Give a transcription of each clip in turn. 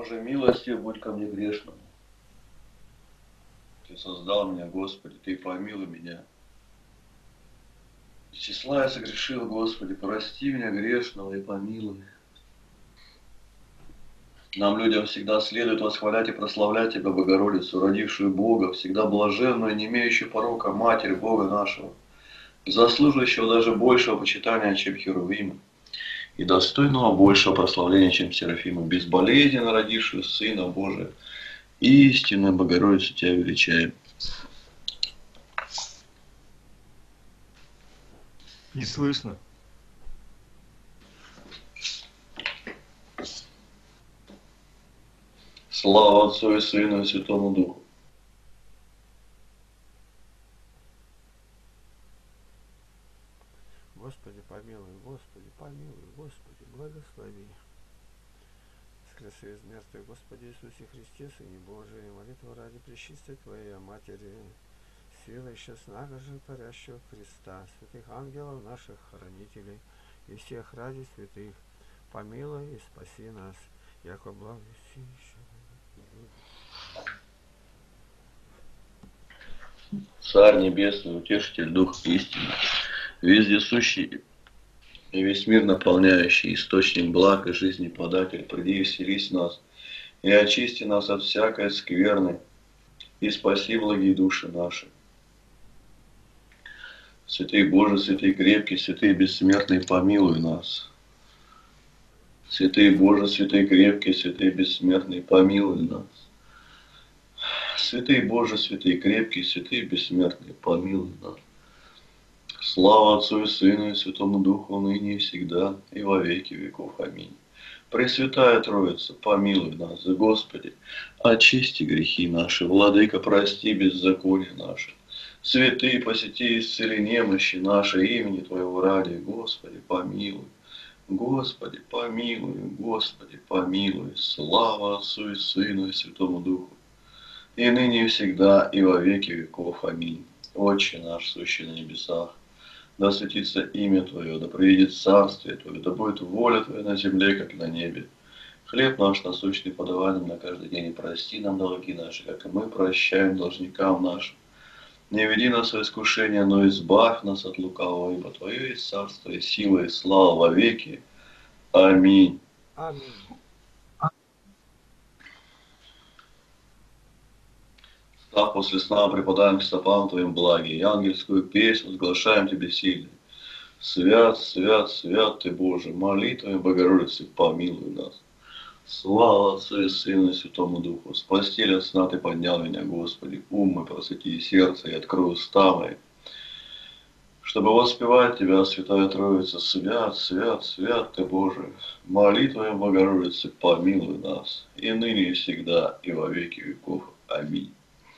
Боже, милостив будь ко мне грешному. Ты создал меня, Господи, Ты помилуй меня. Из числа я согрешил, Господи, прости меня грешного и помилуй. Нам, людям, всегда следует восхвалять и прославлять Тебя, Богородицу, родившую Бога, всегда блаженную, не имеющую порока, Матерь Бога нашего, заслуживающего даже большего почитания, чем Херувимы, и достойного большего прославления, чем Серафима, безболезненно родившую Сына Божия, истинную Богородицу Тебя величаем. Не слышно. Слава Отцу и Сыну и Святому Духу. Господи, помилуй, Господи, помилуй, Господи, благослови. Воскресе из мертвых, Господи Иисусе Христе, Сыне Божий, молитву ради пречистой Твоей Матери, силой честного же парящего Христа, святых ангелов наших хранителей и всех ради святых, помилуй и спаси нас, яко благосущий. Царь Небесный, Утешитель, Дух истины, вездесущий и весь мир наполняющий, источник благ и жизни податель, приди и вселись в нас, и очисти нас от всякой скверны, и спаси благие души наши. Святый Боже, святый крепкий, святый бессмертный, помилуй нас. Святый Боже, святый крепкий, святый бессмертный, помилуй нас. Святый Боже, святый крепкий, святый бессмертный, помилуй нас. Слава Отцу и Сыну и Святому Духу, ныне и всегда, и во веки веков. Аминь. Пресвятая Троица, помилуй нас, Господи, очисти грехи наши, Владыка, прости беззаконие наше. Святые, посети, исцели немощи наши, имени Твоего ради, Господи, помилуй. Господи, помилуй, Господи, помилуй. Слава Отцу и Сыну и Святому Духу, и ныне и всегда, и во веки веков. Аминь. Отче наш, сущий на небесах, да светится имя Твое, да приедет царствие Твое, да будет воля Твоя на земле, как и на небе. Хлеб наш насущный подавай нам на каждый день, и прости нам долги наши, как и мы прощаем должникам нашим. Не веди нас в искушение, но избавь нас от лукавого, ибо Твое есть царство, и сила, и слава во веки. Аминь. Аминь. Став после сна, преподаем к стопам Твоим благи, и ангельскую песнь возглашаем Тебе сильно. Свят, свят, свят Ты, Боже, молитвами Богородицы помилуй нас. Слава Отцу и Сыну и Святому Духу. С постели от сна Ты поднял меня, Господи, ум мой просвети и сердце, и открой уста мои, чтобы воспевать Тебя, Святая Троица. Свят, свят, свят Ты, Боже, молитвами Богородицы помилуй нас, и ныне и всегда, и во веки веков. Аминь.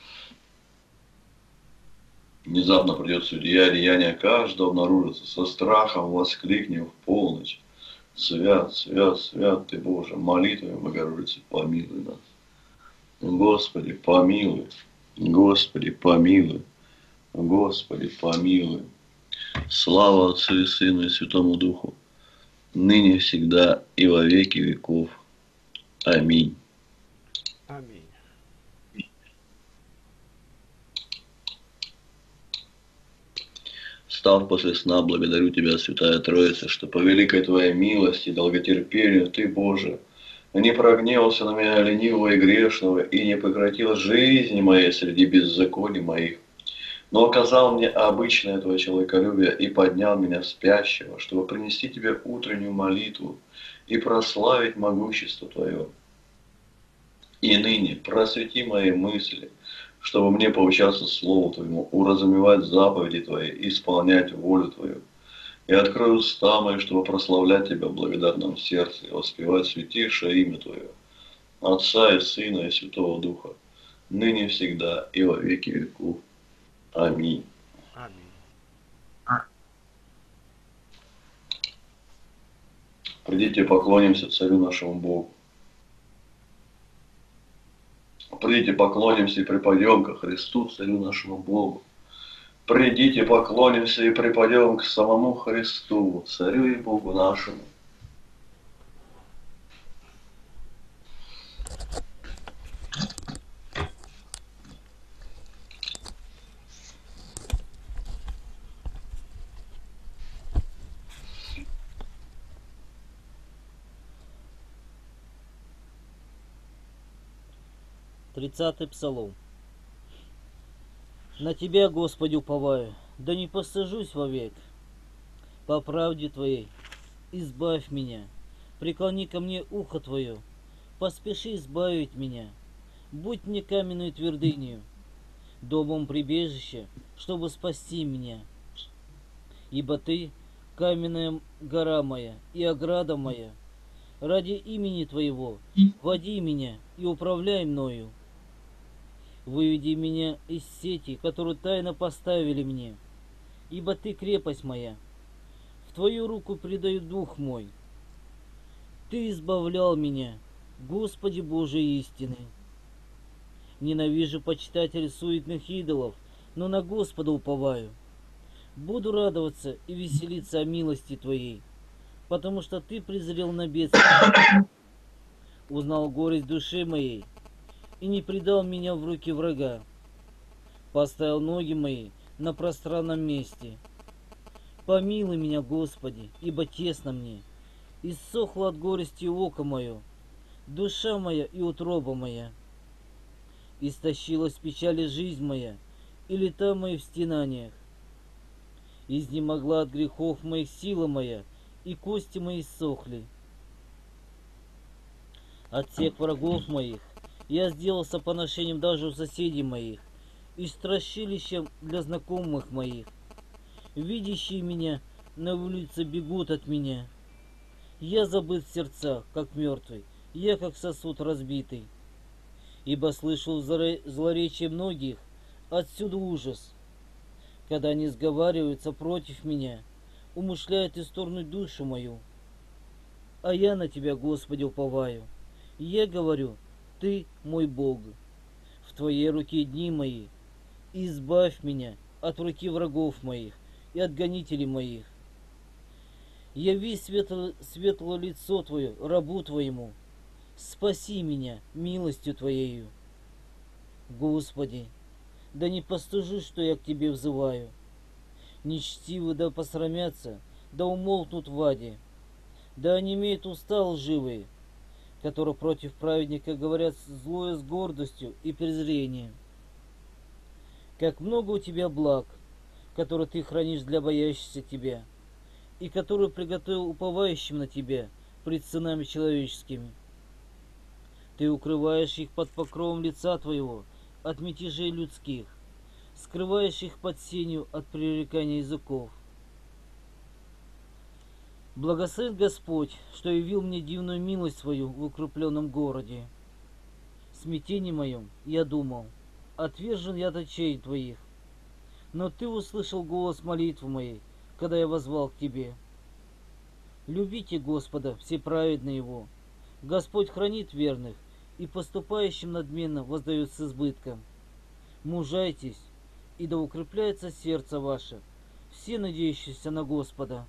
Внезапно придет судья, деяния каждого обнаружится, со страхом воскликнем в полночь. Свят, свят, свят Ты, Боже, молитвами Богородицы помилуй нас. Господи, помилуй, Господи, помилуй, Господи, помилуй. Слава Отцу и Сыну и Святому Духу, ныне и всегда, и во веки веков. Аминь. Аминь. Встав после сна, благодарю Тебя, Святая Троица, что по великой Твоей милости и долготерпению Ты, Боже, не прогневался на меня ленивого и грешного, и не прекратил жизни моей среди беззаконий моих, но оказал мне обычное Твое человеколюбие и поднял меня спящего, чтобы принести Тебе утреннюю молитву и прославить могущество Твое. И ныне просвети мои мысли, чтобы мне поучаться Слову Твоему, уразумевать заповеди Твои, исполнять волю Твою. И открой уста мои, чтобы прославлять Тебя в благодарном сердце и воспевать святейшее имя Твое, Отца и Сына и Святого Духа, ныне и всегда и во веки веков. Аминь. Аминь. Придите, поклонимся Царю нашему Богу. Придите, поклонимся и припадем ко Христу, Царю нашему Богу. Придите, поклонимся и припадем к самому Христу, Царю и Богу нашему. 30-й псалом. На Тебя, Господи, уповаю, да не постыжусь вовек. По правде Твоей избавь меня, преклони ко мне ухо Твое, поспеши избавить меня. Будь мне каменной твердынью, домом прибежища, чтобы спасти меня. Ибо Ты — каменная гора моя и ограда моя. Ради имени Твоего води меня и управляй мною. Выведи меня из сети, которую тайно поставили мне, ибо Ты крепость моя. В Твою руку предаю дух мой. Ты избавлял меня, Господи Божий истины. Ненавижу почитателей суетных идолов, но на Господа уповаю. Буду радоваться и веселиться о милости Твоей, потому что Ты презрел на бедствие, узнал горесть души моей и не предал меня в руки врага. Поставил ноги мои на пространном месте. Помилуй меня, Господи, ибо тесно мне. Иссохло от горести око мое, душа моя и утроба моя. Истощилась в печали жизнь моя, и лета мои в стенаниях. Изнемогла от грехов моих сила моя, и кости мои иссохли. От всех врагов моих я сделался поношением даже у соседей моих, и страшилищем для знакомых моих. Видящие меня на улице бегут от меня. Я забыт в сердцах, как мертвый, я как сосуд разбитый. Ибо слышал злоречие многих, отсюда ужас. Когда они сговариваются против меня, умышляют исторгнуть душу мою. А я на Тебя, Господи, уповаю. Я говорю, Ты мой Бог. В Твоей руке дни мои. Избавь меня от руки врагов моих и от гонителей моих. Яви светлое лицо Твое, рабу Твоему. Спаси меня милостью Твоею. Господи, да не постыжусь, что я к Тебе взываю. Нечтивы да посрамятся, да умолкнут в аде. Да онемеют уста лживые, которые против праведника говорят злое с гордостью и презрением. Как много у Тебя благ, которые Ты хранишь для боящихся Тебя, и которые приготовил уповающим на Тебя пред сынами человеческими. Ты укрываешь их под покровом лица Твоего от мятежей людских, скрываешь их под сенью от пререкания языков. Благословен Господь, что явил мне дивную милость свою в укрепленном городе. В смятении моем я думал, отвержен я от очей Твоих, но Ты услышал голос молитвы моей, когда я воззвал к Тебе. Любите Господа, все праведные Его. Господь хранит верных, и поступающим надменно воздает с избытком. Мужайтесь, и да укрепляется сердце ваше, все надеющиеся на Господа.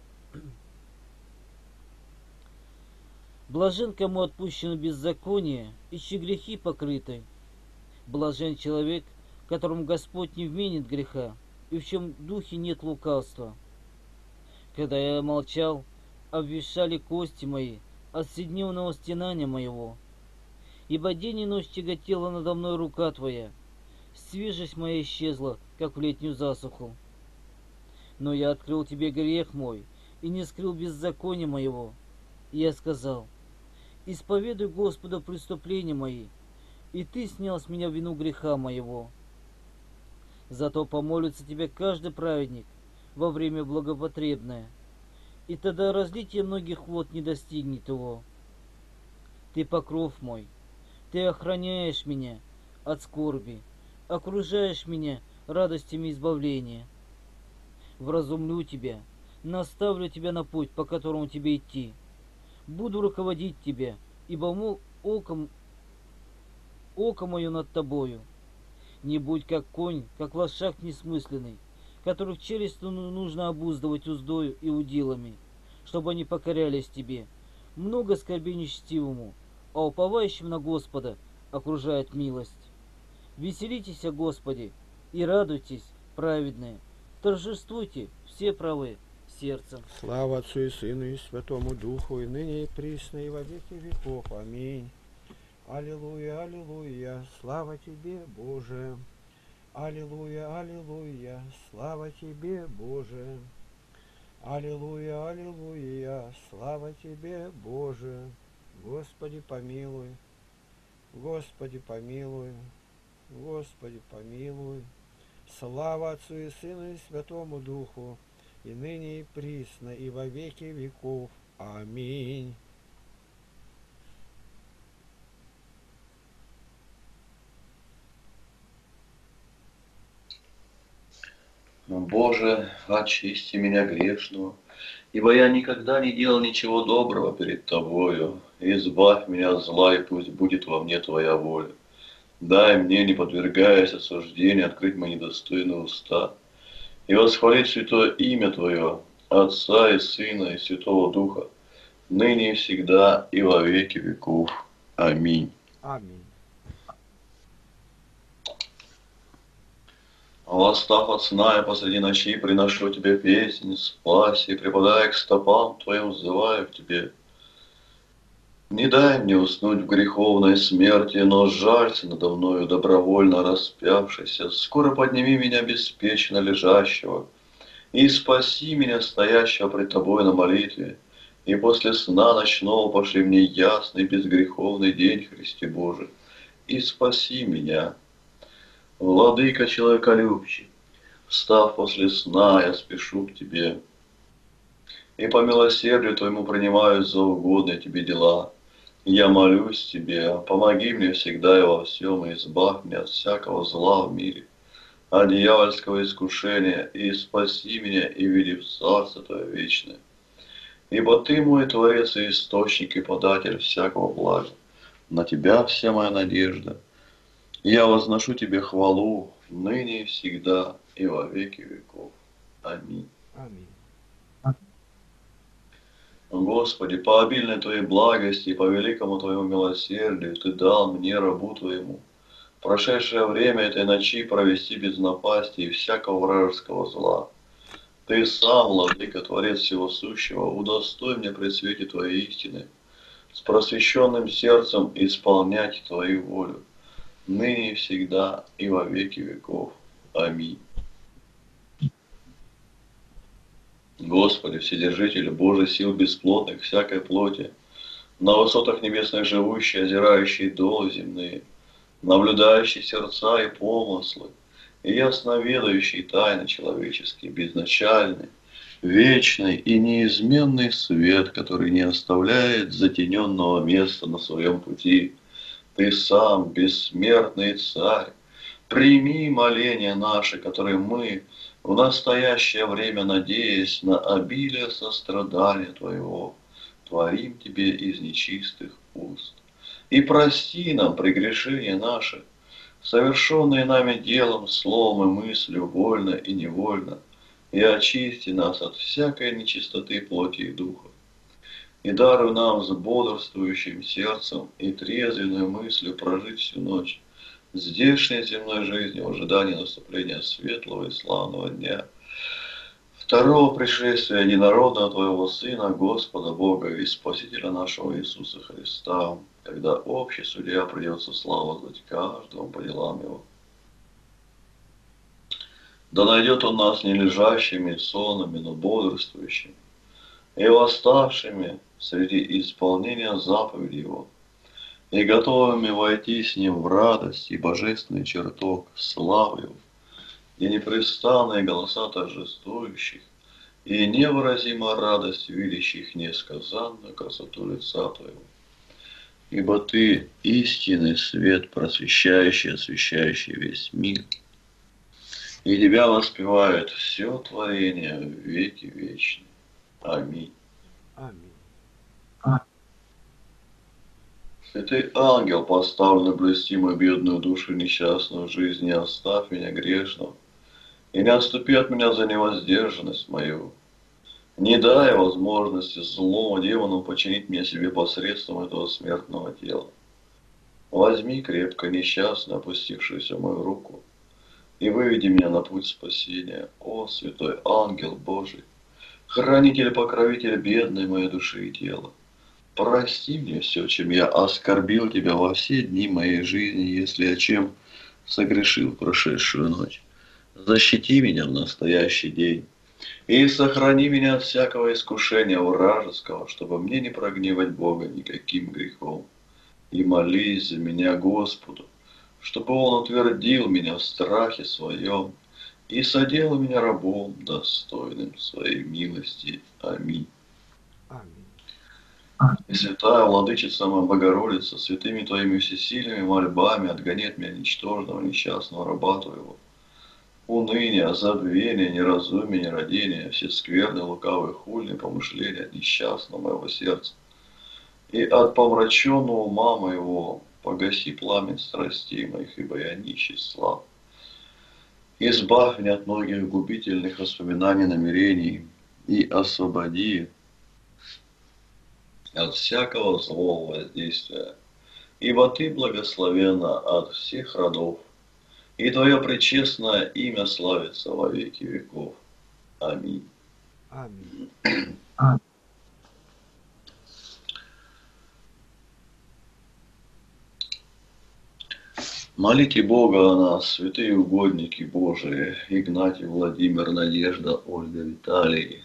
Блажен, кому отпущено беззаконие, и чьи грехи покрыты. Блажен человек, которому Господь не вменит греха, и в чем духе нет лукавства. Когда я молчал, обвешали кости мои от вседневного стенания моего. Ибо день и ночь тяготела надо мной рука Твоя, свежесть моя исчезла, как в летнюю засуху. Но я открыл Тебе грех мой и не скрыл беззакония моего. И я сказал, исповедуй Господа преступления мои, и Ты снял с меня вину греха моего. Зато помолится Тебе каждый праведник во время благопотребное, и тогда разлитие многих вод не достигнет его. Ты покров мой, Ты охраняешь меня от скорби, окружаешь меня радостями избавления. Вразумлю Тебя, наставлю Тебя на путь, по которому Тебе идти. Буду руководить Тебя, ибо око мое над Тобою. Не будь как конь, как лошак несмысленный, которых челюстью нужно обуздывать уздою и удилами, чтобы они покорялись Тебе. Много скорби нечестивому, а уповающим на Господа окружает милость. Веселитесь о Господе и радуйтесь, праведные, торжествуйте все правы сердцем. Слава Отцу и Сыну и Святому Духу, и ныне и присно, и во веки веков. Аминь. Аллилуйя, аллилуйя, слава тебе, Боже. Аллилуйя, аллилуйя, слава тебе, Боже. Аллилуйя, аллилуйя, слава тебе, Боже. Господи, помилуй, Господи, помилуй, Господи, помилуй. Слава Отцу и Сыну и Святому Духу, и ныне и присно, и во веки веков. Аминь. Боже, очисти меня грешного, ибо я никогда не делал ничего доброго перед Тобою. Избавь меня от зла, и пусть будет во мне Твоя воля. Дай мне, не подвергаясь осуждению, открыть мои недостойные уста и восхвалить святое имя Твое, Отца и Сына и Святого Духа, ныне и всегда и во веки веков. Аминь. Аминь. Восстав от сна, я посреди ночи приношу Тебе песни, спаси, припадая к стопам Твоим, взываю к Тебе. Не дай мне уснуть в греховной смерти, но жалься надо мною добровольно распявшийся. Скоро подними меня беспечно лежащего и спаси меня, стоящего пред Тобой на молитве. И после сна ночного пошли мне ясный безгреховный день, Христе Боже, и спаси меня. Владыка человеколюбчий, встав после сна, я спешу к Тебе, и по милосердию Твоему принимаю за угодные Тебе дела. Я молюсь Тебе, помоги мне всегда и во всем, и избавь меня от всякого зла в мире, от дьявольского искушения, и спаси меня, и веди в Царство Твое вечное. Ибо Ты мой Творец и Источник, и податель всякого блага. На Тебя вся моя надежда. Я возношу Тебе хвалу ныне и всегда и во веки веков. Аминь. Аминь. Господи, по обильной Твоей благости и по великому Твоему милосердию Ты дал мне, рабу Твоему, прошедшее время этой ночи провести без напасти и всякого вражеского зла. Ты сам, Владыка, Творец всего сущего, удостой мне при свете Твоей истины, с просвещенным сердцем исполнять Твою волю, ныне и всегда и во веки веков. Аминь. Господи, Вседержитель, Божий сил бесплотных, всякой плоти, на высотах небесных живущий, озирающий долы земные, наблюдающий сердца и помыслы, и ясноведающий тайны человеческие, безначальный, вечный и неизменный свет, который не оставляет затененного места на своем пути. Ты сам, бессмертный Царь, прими моления наши, которые мы, в настоящее время, надеясь на обилие сострадания Твоего, творим Тебе из нечистых уст. И прости нам прегрешения наши, совершенные нами делом, словом и мыслью, вольно и невольно, и очисти нас от всякой нечистоты плоти и духа. И даруй нам с бодрствующим сердцем и трезвенной мыслью прожить всю ночь здешней земной жизни в ожидании наступления светлого и славного дня, второго пришествия единородного Твоего Сына, Господа Бога и Спасителя нашего Иисуса Христа, когда общий судья придется славовать каждому по делам его. Да найдет он нас не лежащими, сонными, но бодрствующими, и восставшими среди исполнения заповеди Его, и готовыми войти с Ним в радость и божественный чертог славы Его, и непрестанные голоса торжествующих, и невыразима радость видящих несказанную красоту лица Твоего. Ибо Ты истинный свет, просвещающий, освещающий весь мир, и Тебя воспевает все творение в веки вечные. Аминь. Аминь. Святый ангел, поставленный блюсти мою бедную душу несчастную жизнь, не оставь меня грешного, и не отступи от меня за невоздержанность мою. Не дай возможности злому демону починить меня себе посредством этого смертного тела. Возьми крепко несчастно опустившуюся мою руку и выведи меня на путь спасения, о святой ангел Божий, хранитель и покровитель бедной моей души и тела. Прости мне все, чем я оскорбил тебя во все дни моей жизни, если я чем согрешил в прошедшую ночь. Защити меня в настоящий день и сохрани меня от всякого искушения вражеского, чтобы мне не прогневать Бога никаким грехом. И молись за меня Господу, чтобы Он утвердил меня в страхе своем и соделал меня рабом, достойным своей милости. Аминь. Аминь. И святая Владычица моя Богородица, святыми Твоими всесильными мольбами отгони от меня ничтожного, несчастного раба Твоего. Уныние, забвение, неразумие, нерадение, все скверные, лукавые, хульные помышления от несчастного моего сердца. И от помраченного ума моего погаси пламя страстей моих, ибо я нищий слаб. Избавь меня от многих губительных воспоминаний, намерений и освободи от всякого злого воздействия. Ибо Ты благословенна от всех родов, и Твое пречестное имя славится во веки веков. Аминь. Аминь. Молите Бога о нас, святые угодники Божии, Игнатий, Владимир, Надежда, Ольга, Виталий,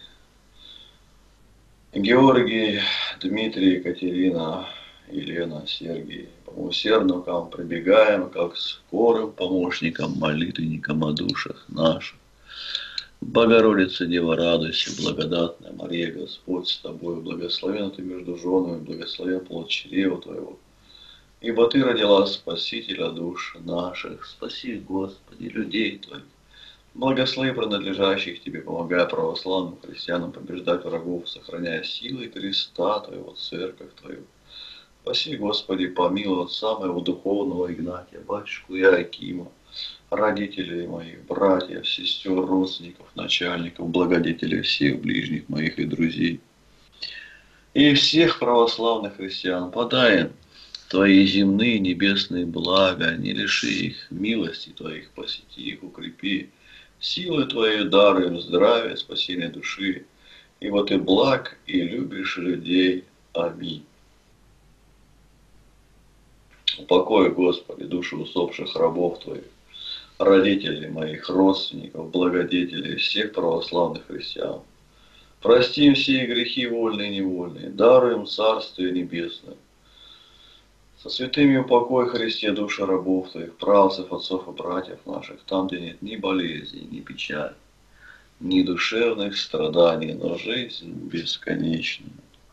Георгий, Дмитрий, Екатерина, Елена, Сергий. По усердно к вам прибегаем, как скорым помощникам, молитвенникам о душах наших. Богородица, Дева, радуйся, благодатная Мария, Господь с тобой, благословенна ты между женами, благословен плод чрева твоего. Ибо Ты родила Спасителя душ наших. Спаси, Господи, людей Твоих. Благослови принадлежащих Тебе, помогая православным христианам побеждать врагов, сохраняя силы креста Твоего, церковь Твою. Спаси, Господи, помилуй отца моего духовного Игнатия, батюшку Иоакима, родителей моих, братьев, сестер, родственников, начальников, благодетелей всех ближних моих и друзей. И всех православных христиан подай им Твои земные небесные блага, не лиши их милости Твоих, посети их, укрепи, силы Твои даруй им здравие, спасение души, ибо Ты благ и любишь людей. Аминь. Упокой, Господи, души усопших рабов Твоих, родителей моих, родственников, благодетелей, всех православных христиан. Прости им все грехи вольные и невольные, даруй им Царствие Небесное. Со святыми упокой, Христе, души рабов Твоих, правцев, отцов и братьев наших, там, где нет ни болезни, ни печали, ни душевных страданий, но жизнь бесконечная.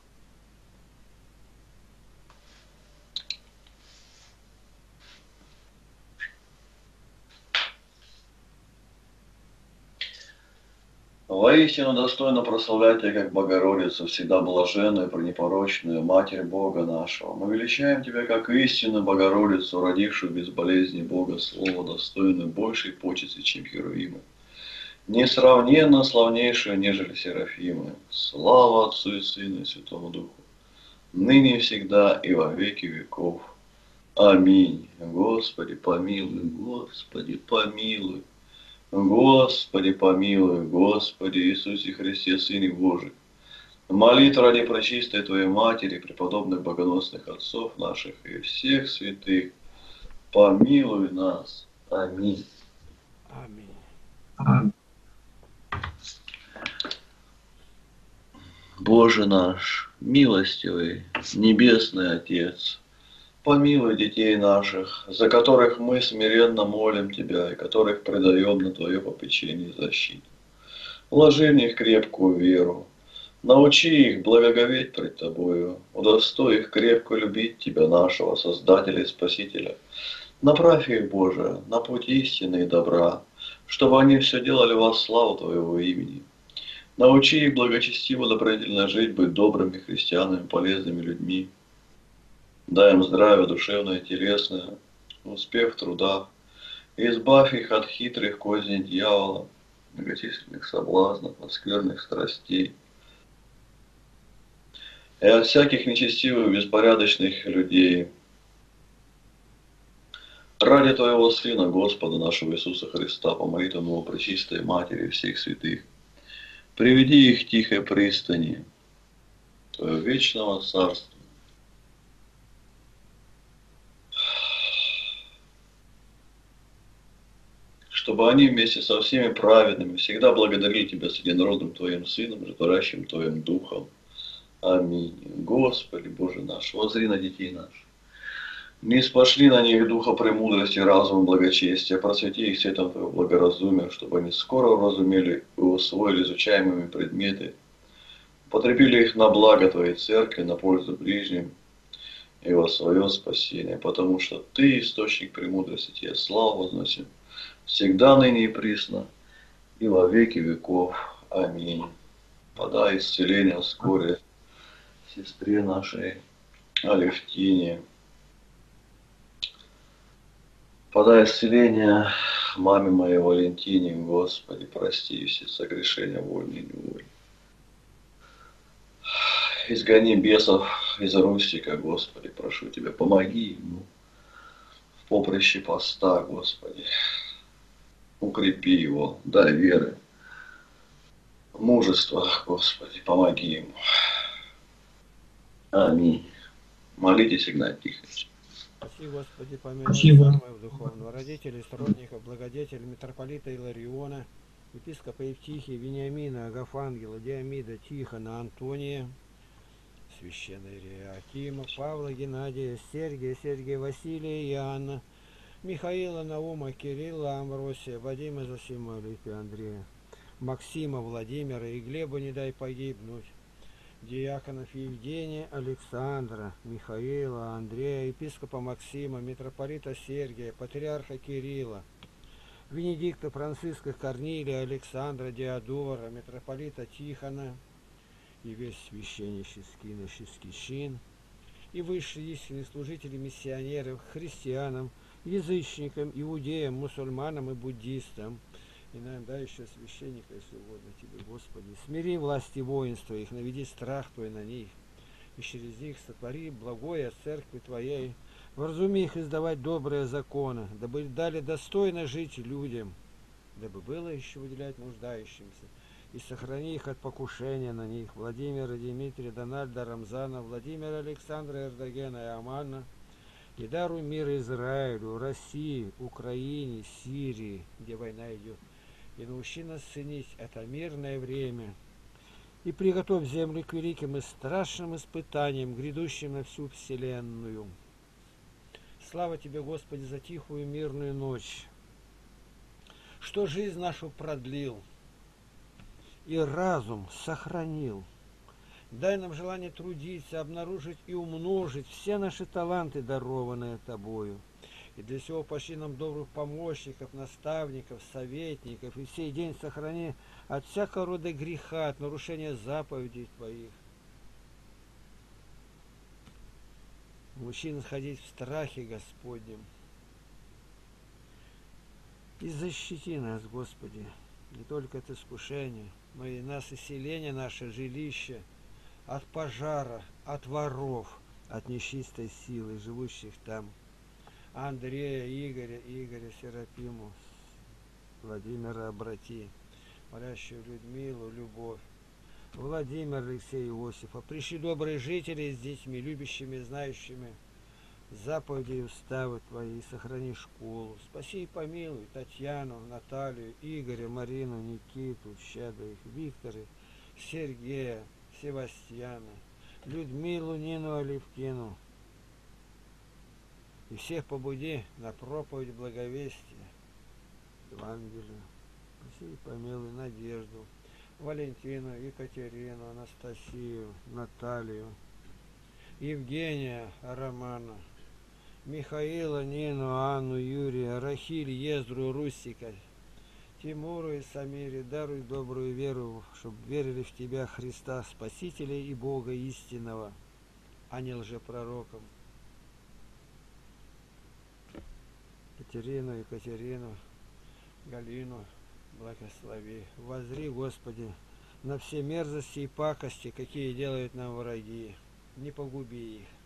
Воистину достойно прославлять Тебя, как Богородицу, всегда блаженную, пренепорочную, Матерь Бога нашего. Мы величаем Тебя, как истинную Богородицу, родившую без болезни Бога Слова, достойную большей почести, чем Херувимы, несравненно славнейшую, нежели Серафимы. Слава Отцу и Сыну и Святому Духу, ныне и всегда и во веки веков. Аминь. Господи, помилуй, Господи, помилуй. Господи, помилуй, Господи Иисусе Христе, Сыне Божий. Молитва ради пречистой Твоей Матери, преподобных богоносных отцов наших и всех святых, помилуй нас. Аминь. Аминь. Боже наш, милостивый, Небесный Отец, помилуй детей наших, за которых мы смиренно молим Тебя и которых предаем на Твое попечение и защиту. Вложи в них крепкую веру, научи их благоговеть пред Тобою, удостой их крепко любить Тебя, нашего Создателя и Спасителя. Направь их, Боже, на путь истины и добра, чтобы они все делали во славу Твоего имени. Научи их благочестиво, добродетельно жить, быть добрыми христианами, полезными людьми. Дай им здравие душевное и телесное, успех в трудах, и избавь их от хитрых козней дьявола, многочисленных соблазнов, от скверных страстей и от всяких нечестивых, беспорядочных людей. Ради Твоего Сына, Господа нашего Иисуса Христа, по молитвам Его Пречистой Матери и всех святых, приведи их к тихой пристани Твоего вечного Царства, чтобы они вместе со всеми праведными всегда благодарили Тебя с единородным Твоим Сыном, животворящим Твоим Духом. Аминь. Господи, Боже наш, воззри на детей наших. Не спошли на них духа премудрости, разума, благочестия, просвети их светом Твоего благоразумия, чтобы они скоро уразумели и усвоили изучаемыми предметы, употребили их на благо Твоей Церкви, на пользу ближним и во свое спасение, потому что Ты источник премудрости, Тебе славу возносим, всегда, ныне и присно, и во веки веков. Аминь. Подай исцеление вскоре сестре нашей Алевтине. Подай исцеление маме моей Валентине, Господи, прости все согрешения вольные и невольные. Изгони бесов из Рустика, Господи, прошу Тебя, помоги ему в поприще поста, Господи. Укрепи его, дай веры, мужества, Господи, помоги ему. Аминь. Молитесь, Игнат Тихонович. Спаси, Господи, помилуй самых духовных родителей, сродников, благодетелей, митрополита Илариона, епископа Евтихия, Вениамина, Агафангела, Диамида, Тихона, Антония, священный Иеакима, Павла, Геннадия, Сергия, Василия, Иоанна, Михаила, Наума, Кирилла, Амвросия, Вадима, Зосима, Липия, Андрея, Максима, Владимира и Глеба не дай погибнуть, диаконов Евгения, Александра, Михаила, Андрея, епископа Максима, митрополита Сергия, патриарха Кирилла, Венедикта, Франциска, Корнилия, Александра, Диодора, митрополита Тихона и весь священнический чин, и высшие истинные служители миссионеров, христианам, язычникам, иудеям, мусульманам и буддистам, и иногда еще священника, если угодно Тебе, Господи. Смири власти воинства их, наведи страх Твой на них, и через них сотвори благое церкви Твоей, вразуми их издавать добрые законы, дабы дали достойно жить людям, дабы было еще выделять нуждающимся, и сохрани их от покушения на них, Владимира, Дмитрия, Дональда, Рамзана, Владимира, Александра, Эрдогена и Амана, и даруй мир Израилю, России, Украине, Сирии, где война идет, и научи нас ценить это мирное время, и приготовь землю к великим и страшным испытаниям, грядущим на всю вселенную. Слава Тебе, Господи, за тихую мирную ночь, что жизнь нашу продлил и разум сохранил. Дай нам желание трудиться, обнаружить и умножить все наши таланты, дарованные Тобою. И для всего пошли нам добрых помощников, наставников, советников, и сей день сохрани от всякого рода греха, от нарушения заповедей Твоих. Научи нас ходить в страхе Господнем. И защити нас, Господи, не только от искушения, но и нас, и селение наше, жилище, от пожара, от воров, от нечистой силы, живущих там. Андрея, Игоря, Серафиму, Владимира обрати, молящую Людмилу, Любовь, Владимир, Алексей, Иосифа. Пришли добрые жители с детьми, любящими, знающими заповеди и уставы Твои, сохрани школу. Спаси и помилуй Татьяну, Наталью, Игоря, Марину, Никиту, щедрых, Виктора, Сергея, Севастьяна, Людмилу, Нину, Алевтину. И всех побуди на проповедь благовестия, Евангелия. Спаси и помилуй Надежду, Валентину, Екатерину, Анастасию, Наталью, Евгения, Романа, Михаила, Нину, Анну, Юрия, Рахиль, Ездру, Русика, Тимуру и Самире. Даруй добрую веру, чтобы верили в Тебя, Христа, Спасителя и Бога истинного, а не лжепророком. Екатерину, Галину благослови. Воззри, Господи, на все мерзости и пакости, какие делают нам враги. Не погуби их.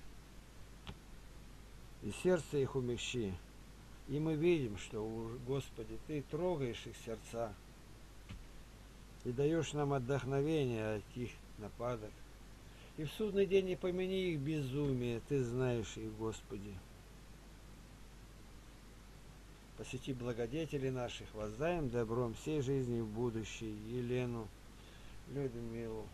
И сердце их умягчи. И мы видим, что, Господи, Ты трогаешь их сердца и даешь нам отдохновение от их нападок. И в судный день не помяни их безумие, Ты знаешь их, Господи. Посети благодетелей наших, воздаем добром всей жизни в будущее Елену, Людмилу,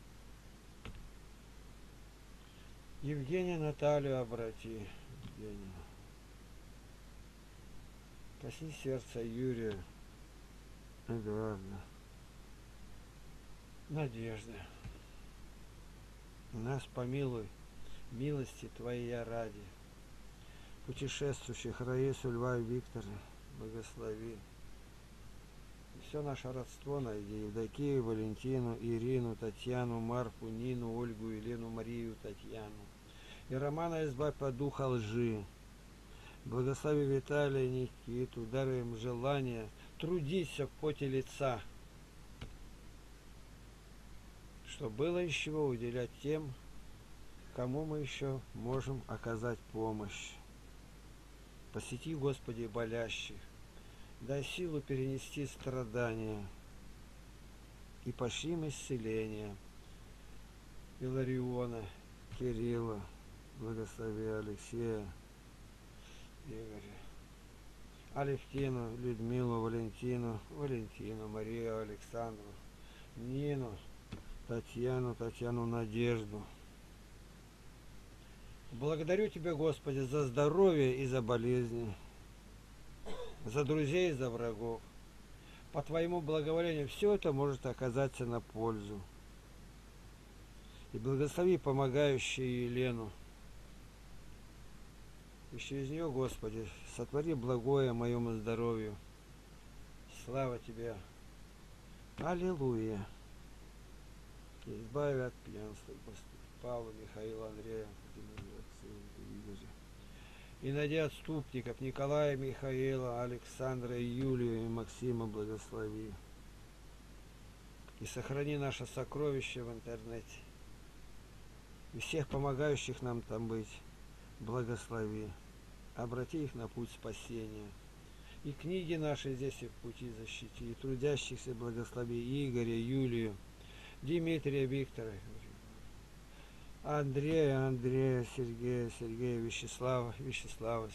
Евгения Наталью обрати, Евгению. Коснись сердца Юрия, Эдуарда, Надежды. Нас помилуй, милости Твоей ради. Путешествующих Раису, Льва и Виктора благослови. И все наше родство найди. Евдокию, Валентину, Ирину, Татьяну, Марфу, Нину, Ольгу, Елену, Марию, Татьяну. И Романа избавь от духа лжи. Благослови Виталия, Никиту, даруй им желание трудиться в поте лица, чтобы было из чего уделять тем, кому мы еще можем оказать помощь. Посети, Господи, болящих, дай силу перенести страдания и пошли им исцеление. Илариона, Кирилла, благослови Алексея, Игоря, Алевтину, Людмилу, Валентину, Марию, Александру, Нину, Татьяну, Надежду. Благодарю Тебя, Господи, за здоровье и за болезни, за друзей и за врагов. По Твоему благоволению все это может оказаться на пользу. И благослови помогающую Елену. И через нее, Господи, сотвори благое моему здоровью. Слава Тебе. Аллилуйя. Избави от пьянства, Господи, Павла, Михаила, Андрея, Игоря. И найди отступников Николая, Михаила, Александра, Юлию и Максима благослови. И сохрани наше сокровище в интернете. И всех помогающих нам там быть благослови. Обрати их на путь спасения. И книги наши здесь и в пути защити. И трудящихся благослови Игоря, Юлию, Дмитрия, Виктора, Андрея, Сергея, Вячеслава, Сергея.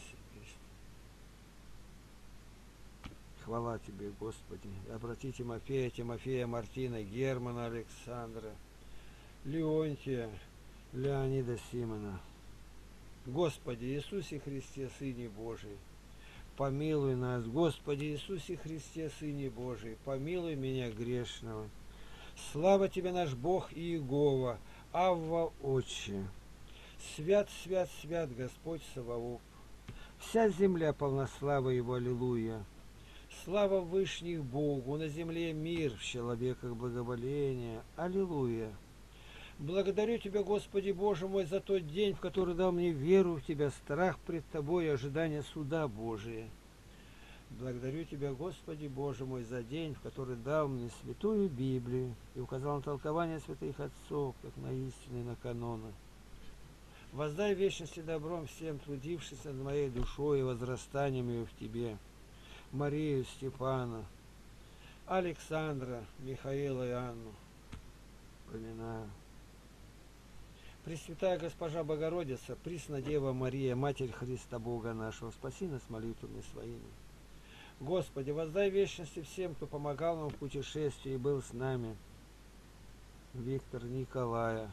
Хвала Тебе, Господи. И обрати Тимофея, Мартина, Германа, Александра, Леонтия, Леонида, Симона. Господи Иисусе Христе, Сыне Божий, помилуй нас. Господи Иисусе Христе, Сыне Божий, помилуй меня грешного. Слава Тебе, наш Бог и Иегова, Авва Отче. Свят, свят, свят Господь Саваоф. Вся земля полна славы Его, аллилуйя. Слава Вышних Богу, на земле мир, в человеках благоволение, аллилуйя. Благодарю Тебя, Господи Боже мой, за тот день, в который дал мне веру в Тебя, страх пред Тобой и ожидание суда Божия. Благодарю Тебя, Господи Боже мой, за день, в который дал мне святую Библию и указал на толкование святых отцов, как на истины, на каноны. Воздай вечности добром всем, трудившимся над моей душой и возрастанием ее в Тебе. Марию, Степана, Александра, Михаила и Анну поминаю. Пресвятая Госпожа Богородица, Преснодева Мария, Матерь Христа Бога нашего, спаси нас молитвами своими. Господи, воздай вечности всем, кто помогал нам в путешествии и был с нами. Виктор, Николая,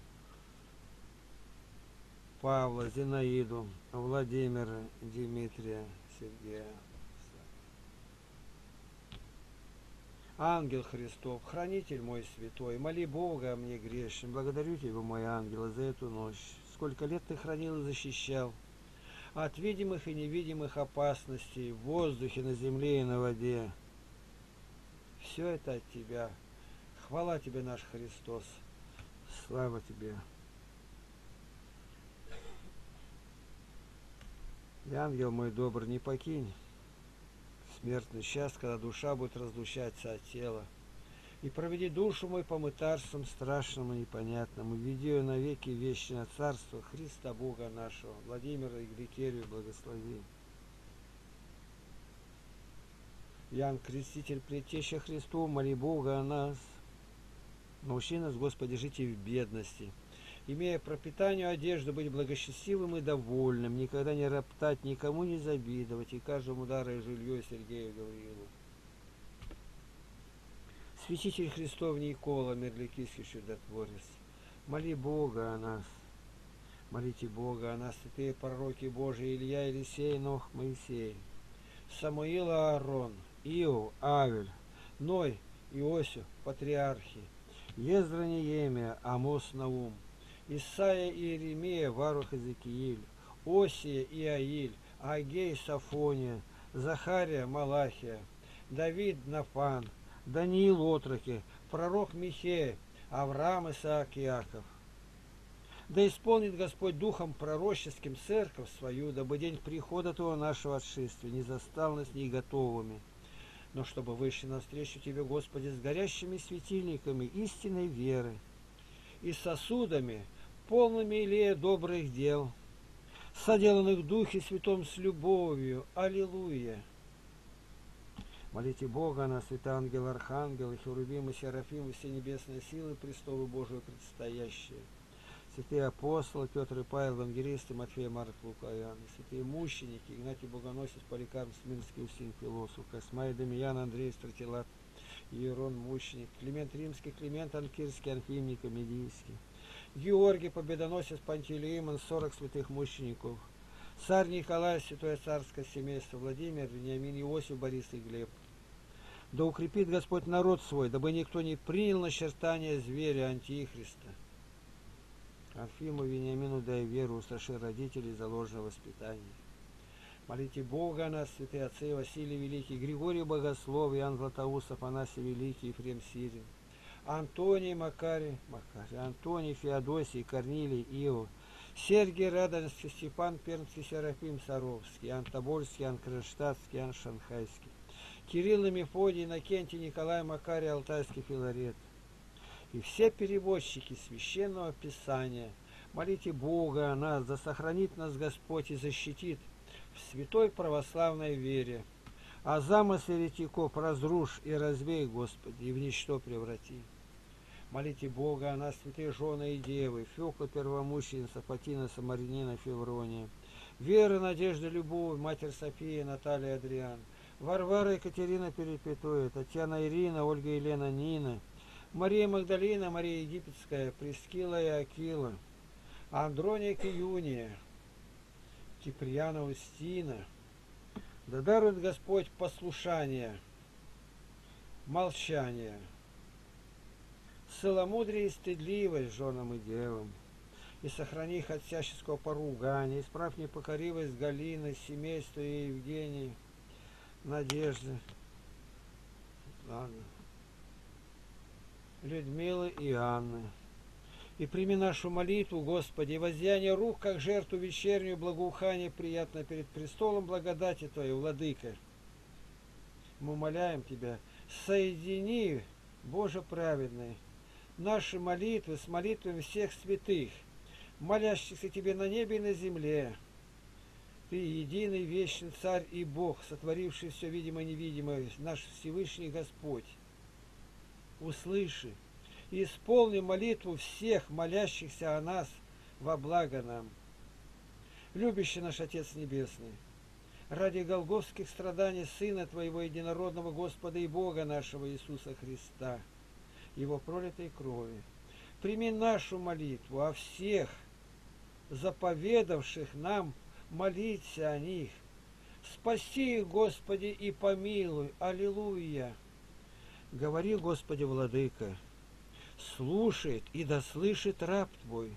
Павла, Зинаиду, Владимира, Дмитрия, Сергея. Ангел Христов, хранитель мой святой, моли Бога о мне грешным. Благодарю Тебя, мой ангел, за эту ночь. Сколько лет Ты хранил и защищал от видимых и невидимых опасностей в воздухе, на земле и на воде. Все это от Тебя. Хвала Тебе, наш Христос. Слава Тебе. И ангел мой добрый, не покинь смертный час, когда душа будет разлучаться от тела. И проведи душу мой по мытарствам страшному и непонятному, веди ее навеки вечное царство Христа Бога нашего, Владимира и Гликерию благослови. Ян Креститель, Предтеча Христу, моли Бога о нас. Научи нас, Господи, жить и в бедности, имея пропитанию одежду, быть благочестивым и довольным, никогда не роптать, никому не завидовать, и каждому даруя жилье Сергею Гавриилу. Святитель Христов Никола, Мерликийский чудотворец, моли Бога о нас. Молите Бога о нас, святые пророки Божии, Илья, Елисей, Нох, Моисей, Самуил, Аарон, Иов, Авель, Ной, Иосиф, патриархи, Ездра, Неемия, Амос, Наум, Исаия, Иеремия, Варух, Иезекииль, Осия, Иаиль, Агей, Сафония, Захария, Малахия, Давид, Нафан, Даниил, отроки, пророк Михея, Авраам, Исаак, Иаков. Да исполнит Господь духом пророческим церковь свою, дабы день прихода Твоего нашего отшествия не застал нас не готовыми, но чтобы вышли навстречу Тебе, Господи, с горящими светильниками истинной веры и сосудами, полными илея добрых дел, соделанных в Духе Святом с любовью. Аллилуйя! Молите Бога на святые ангелы, архангелы, херувимы, серафимы, все небесные силы, престолу Божию предстоящие. Святые апостолы Петр и Павел, евангелисты Матфея, Марк, Лука, Иоанн, святые мученики Игнатий Богоносец, Поликарп, Смирнский, Устин, Философ, Космай, Дамиян, Андрей, Стратилат, Иерон, мученик, Климент Римский, Климент Анкирский, Анфим, Никомедийский, Георгий, Победоносец, Пантелеимон, 40 святых мучеников, царь Николай, святое царское семейство, Владимир, Вениамин, Иосиф, Борис и Глеб. Да укрепит Господь народ свой, дабы никто не принял начертания зверя Антихриста. Анфиму, Вениамину дай веру, устраши родителей за ложное воспитание. Молите Бога о нас, святые отцы, Василий Великий, Григорий Богослов, Иоанн Златоуст, Афанасий Великий, Ефрем Сирин, Антоний Макарий, Антоний Феодосий, Корнилий, Иов, Сергий Радонский, Степан Пермский, Серафим Саровский, Иоанн Тобольский, Иоанн Кронштадтский, Иоанн Шанхайский, Кирилл и Мефодий, Иннокентий, Николай, Макарий, Алтайский, Филарет. И все переводчики Священного Писания, молите Бога о нас, да сохранит нас Господь и защитит в святой православной вере. А замысл еретиков разрушь и разбей, Господи, и в ничто преврати. Молите Бога о нас, святые жены и девы, Феокла Первомученица, Фатина Самарянина, Феврония, Вера, Надежда, Любовь, Матерь София, Наталья, Адриан, Варвара, Екатерина Перепетуя, Татьяна, Ирина, Ольга, Елена, Нина, Мария Магдалина, Мария Египетская, Прескила и Акила, Андроник и Юния, Киприяна Устина. Да дарует Господь послушание, молчание, целомудрие и стыдливость женам и девам, и сохрани их от всяческого поругания, исправь непокоривость Галины, семейства и Евгении, Надежды, Людмилы и Анны. И прими нашу молитву, Господи, и воздеяние рук, как жертву вечернюю, благоухание приятно перед престолом благодати Твоей, Владыка. Мы умоляем Тебя, соедини, Боже праведный, наши молитвы с молитвами всех святых, молящихся Тебе на небе и на земле. Ты единый, вечный Царь и Бог, сотворивший все видимое и невидимое, наш Всевышний Господь. Услыши и исполни молитву всех молящихся о нас во благо нам. Любящий наш Отец Небесный, ради голгофских страданий Сына Твоего единородного Господа и Бога нашего Иисуса Христа, Его пролитой крови, прими нашу молитву о всех заповедавших нам молиться о них. Спаси их, Господи, и помилуй. Аллилуйя! Говори, Господи, Владыка, слушает и дослышит раб Твой.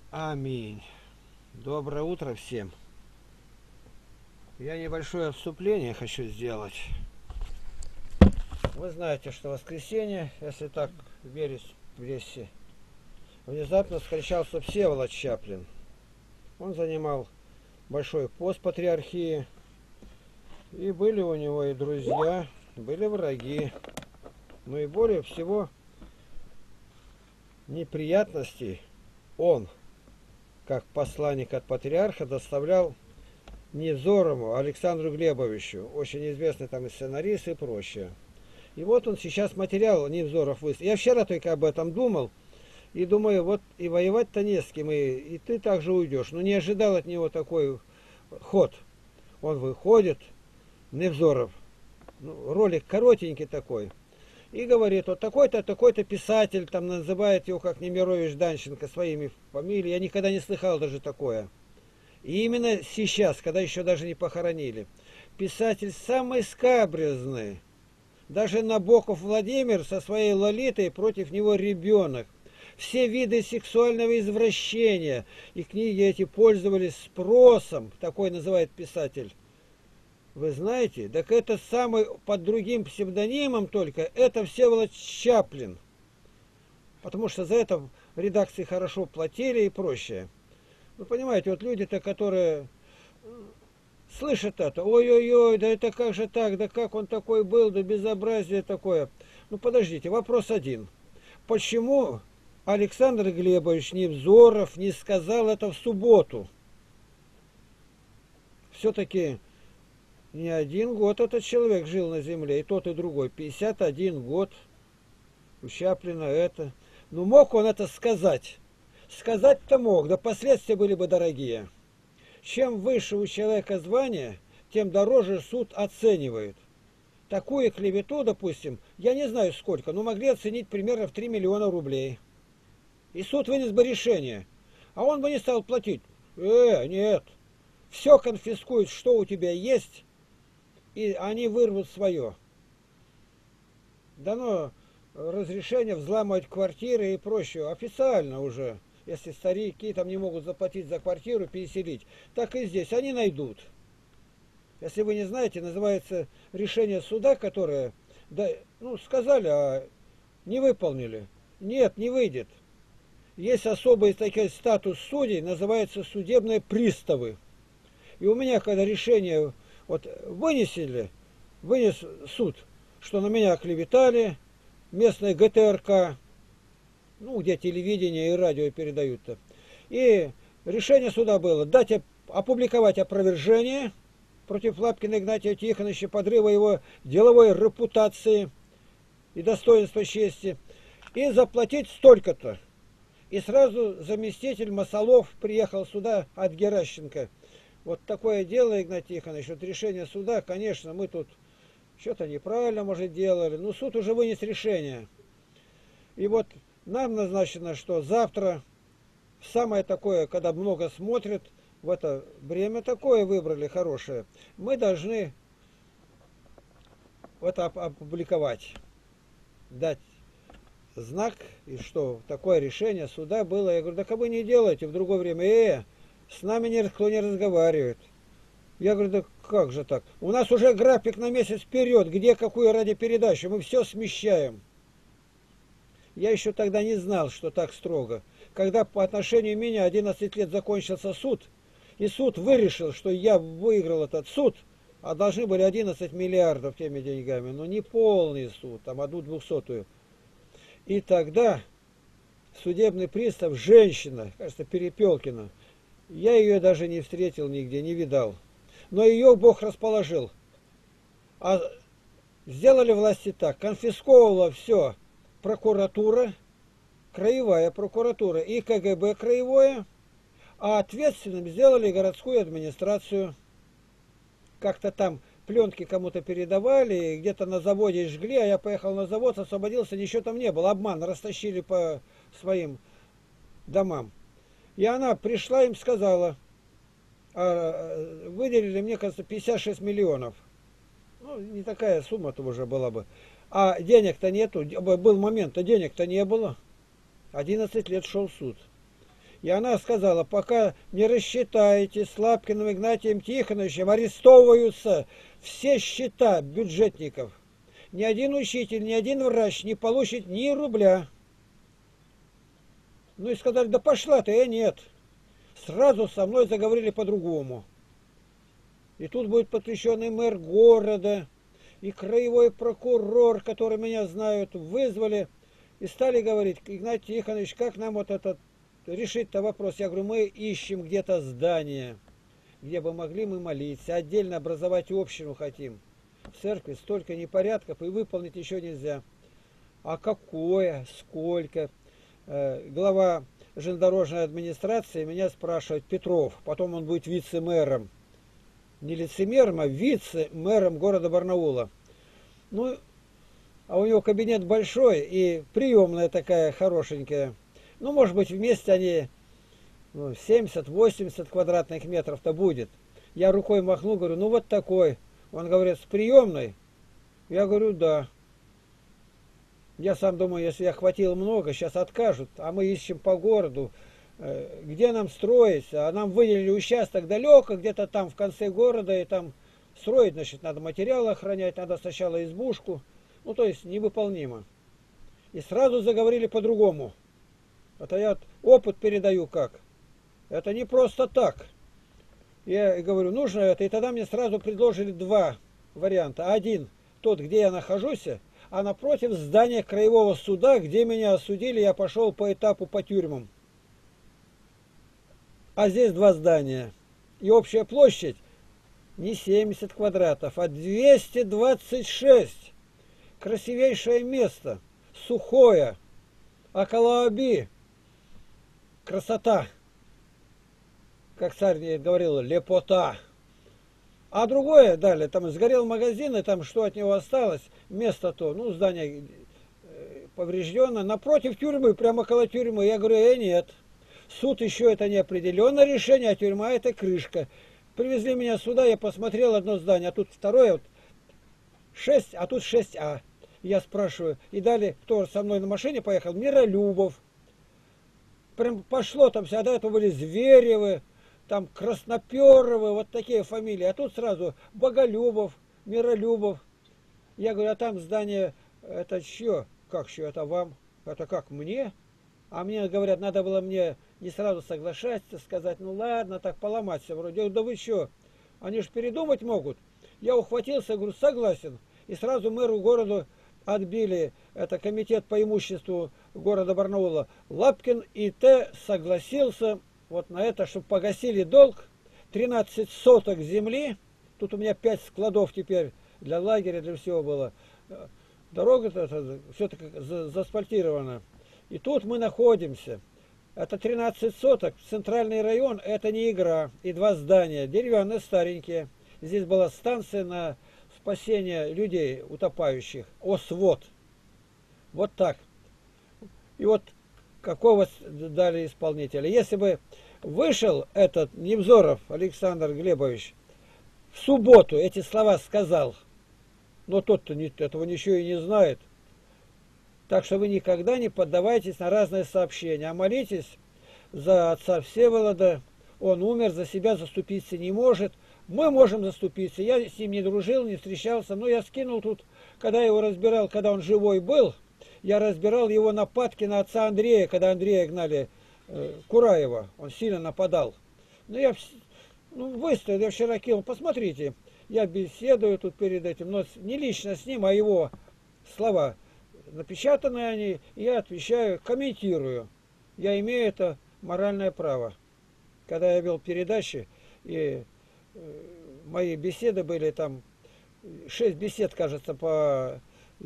Аминь. Доброе утро всем. Я небольшое вступление хочу сделать. Вы знаете, что в воскресенье, если так верить в прессе, внезапно скончался Всеволод Чаплин. Он занимал большой пост патриархии. И были у него и друзья, были враги. Но и более всего неприятностей он, как посланник от патриарха, доставлял Невзорову Александру Глебовичу, очень известный там и сценарист и прочее. И вот он сейчас материал Невзоров выставил. Я вчера только об этом думал, и думаю, вот и воевать-то не с кем, и ты также уйдешь. Но не ожидал от него такой ход. Он выходит, Невзоров, ролик коротенький такой, и говорит, вот такой-то, такой-то писатель, там называет его как Немирович Данченко своими фамилиями. Я никогда не слыхал даже такое. И именно сейчас, когда еще даже не похоронили, писатель самый скабрезный. Даже Набоков Владимир со своей Лолитой, против него ребенок. Все виды сексуального извращения. И книги эти пользовались спросом, такой называет писатель. Вы знаете, так это самый, под другим псевдонимом только, это Всеволод Чаплин. Потому что за это в редакции хорошо платили и прочее. Вы понимаете, вот люди-то, которые слышат это, ой-ой-ой, да это как же так, да как он такой был, да безобразие такое. Ну подождите, вопрос один. Почему Александр Глебович Невзоров не сказал это в субботу? Все-таки не один год этот человек жил на земле, и тот, и другой. 51 год у Чаплина это. Ну мог он это сказать? Сказать-то мог, да последствия были бы дорогие. Чем выше у человека звание, тем дороже суд оценивает. Такую клевету, допустим, я не знаю сколько, но могли оценить примерно в 3 миллиона рублей. И суд вынес бы решение. А он бы не стал платить. Нет. Все конфискуют, что у тебя есть, и они вырвут свое. Дано разрешение взламывать квартиры и прочее. Официально уже. Если старики там не могут заплатить за квартиру, переселить, так и здесь они найдут. Если вы не знаете, называется решение суда, которое, да, сказали, а не выполнили. Нет, не выйдет. Есть особый такой статус судей, называется судебные приставы. И у меня, когда решение вот вынес суд, что на меня оклеветали, местная ГТРК, где телевидение и радио передают-то. И решение суда было опубликовать опровержение против Лапкина Игнатия Тихоновича, подрыва его деловой репутации и достоинства чести, и заплатить столько-то. И сразу заместитель Масолов приехал сюда от Геращенко. Вот такое дело, Игнатий Тихонович, вот решение суда, конечно, мы тут что-то неправильно, может, делали, но суд уже вынес решение. И вот нам назначено, что завтра, самое такое, когда много смотрят, в это время такое выбрали хорошее, мы должны это опубликовать, дать знак, и что такое решение суда было. Я говорю, да как вы не делаете в другое время, с нами никто не разговаривает. Я говорю, да как же так? У нас уже график на месяц вперед, где какую радиопередачу, мы все смещаем. Я еще тогда не знал, что так строго. Когда по отношению меня 11 лет закончился суд, и суд вырешил, что я выиграл этот суд, а должны были 11 миллиардов теми деньгами, но не полный суд, там 1/200. И тогда судебный пристав, женщина, кажется, Перепелкина, я ее даже не встретил нигде, не видал. Но ее Бог расположил. А сделали власти так, конфисковывала все прокуратура, краевая прокуратура и КГБ краевое, а ответственным сделали городскую администрацию. Как-то там пленки кому-то передавали, где-то на заводе жгли, а я поехал на завод, освободился, ничего там не было, обман, растащили по своим домам. И она пришла, им сказала, выделили, мне кажется, 56 миллионов. Не такая сумма-то уже была бы. А денег-то нету, был момент, а денег-то не было. 11 лет шел суд. И она сказала, пока не рассчитаете с Лапкиным Игнатием Тихоновичем, арестовываются все счета бюджетников. Ни один учитель, ни один врач не получит ни рубля. Ну и сказали, да пошла ты, нет. Сразу со мной заговорили по-другому. И тут будет подключенный мэр города, и краевой прокурор, который меня знают, вызвали и стали говорить, Игнатий Тихонович, как нам вот этот решить-то вопрос? Я говорю, мы ищем где-то здание, где бы могли мы молиться, отдельно образовать общину хотим. В церкви столько непорядков, и выполнить еще нельзя. А какое, сколько? Глава железнодорожной администрации меня спрашивает, Петров, потом он будет вице-мэром. Не лицемером, а вице-мэром города Барнаула. Ну, а у него кабинет большой и приемная такая хорошенькая. Ну, может быть, вместе они 70-80 квадратных метров-то будет. Я рукой махну, говорю, ну вот такой. Он говорит, с приемной? Я говорю, да. Я сам думаю, если я хватил много, сейчас откажут, а мы ищем по городу, где нам строить, а нам выделили участок далеко, где-то там в конце города, и там строить, значит, надо материалы охранять, надо сначала избушку, ну, то есть невыполнимо. И сразу заговорили по-другому. Это я опыт передаю как. Это не просто так. Я говорю, нужно это, и тогда мне сразу предложили два варианта. Один, тот, где я нахожусь, а напротив здания краевого суда, где меня осудили, я пошел по этапу по тюрьмам. А здесь два здания. И общая площадь не 70 квадратов, а 226. Красивейшее место. Сухое. Акалааби. Красота. Как царь говорил, лепота. А другое, далее, там сгорел магазин, и там что от него осталось, место то, ну, здание повреждено, напротив тюрьмы, прямо около тюрьмы. Я говорю, нет. Суд еще это неопределенное решение, а тюрьма это крышка. Привезли меня сюда, я посмотрел одно здание, а тут второе, вот 6, а тут 6А. Я спрашиваю, и далее, кто со мной на машине поехал? Миролюбов. Прям пошло там, а до этого были Зверевы, там Красноперовы, вот такие фамилии. А тут сразу Боголюбов, Миролюбов. Я говорю, а там здание, это чье? Как чье? Это вам? Это как, мне? А мне говорят, надо было мне не сразу соглашаться, сказать, ну ладно, так поломать все вроде. Да вы что? Они же передумать могут. Я ухватился, говорю, согласен. И сразу мэру города отбили, это комитет по имуществу города Барнаула, Лапкин И.Т. согласился вот на это, чтобы погасили долг, 13 соток земли. Тут у меня 5 складов теперь для лагеря, для всего было. Дорога-то все-таки заасфальтирована. И тут мы находимся. Это 13 соток, центральный район, это не игра. И два здания, деревянные, старенькие. Здесь была станция на спасение людей, утопающих. ОСВОД. Вот так. И вот какого дали исполнителя. Если бы вышел этот Невзоров Александр Глебович в субботу эти слова сказал, но тот-то этого ничего и не знает. Так что вы никогда не поддавайтесь на разные сообщения, а молитесь за отца Всеволода. Он умер, за себя заступиться не может. Мы можем заступиться. Я с ним не дружил, не встречался, но я скинул тут, когда его разбирал, когда он живой был, я разбирал его нападки на отца Андрея, когда Андрея гнали Кураева. Он сильно нападал. Но я выставил, я вчера кинул, посмотрите, я беседую тут перед этим, но не лично с ним, а его слова. Напечатаны они, я отвечаю, комментирую. Я имею это моральное право. Когда я вел передачи, и мои беседы были там, 6 бесед, кажется, у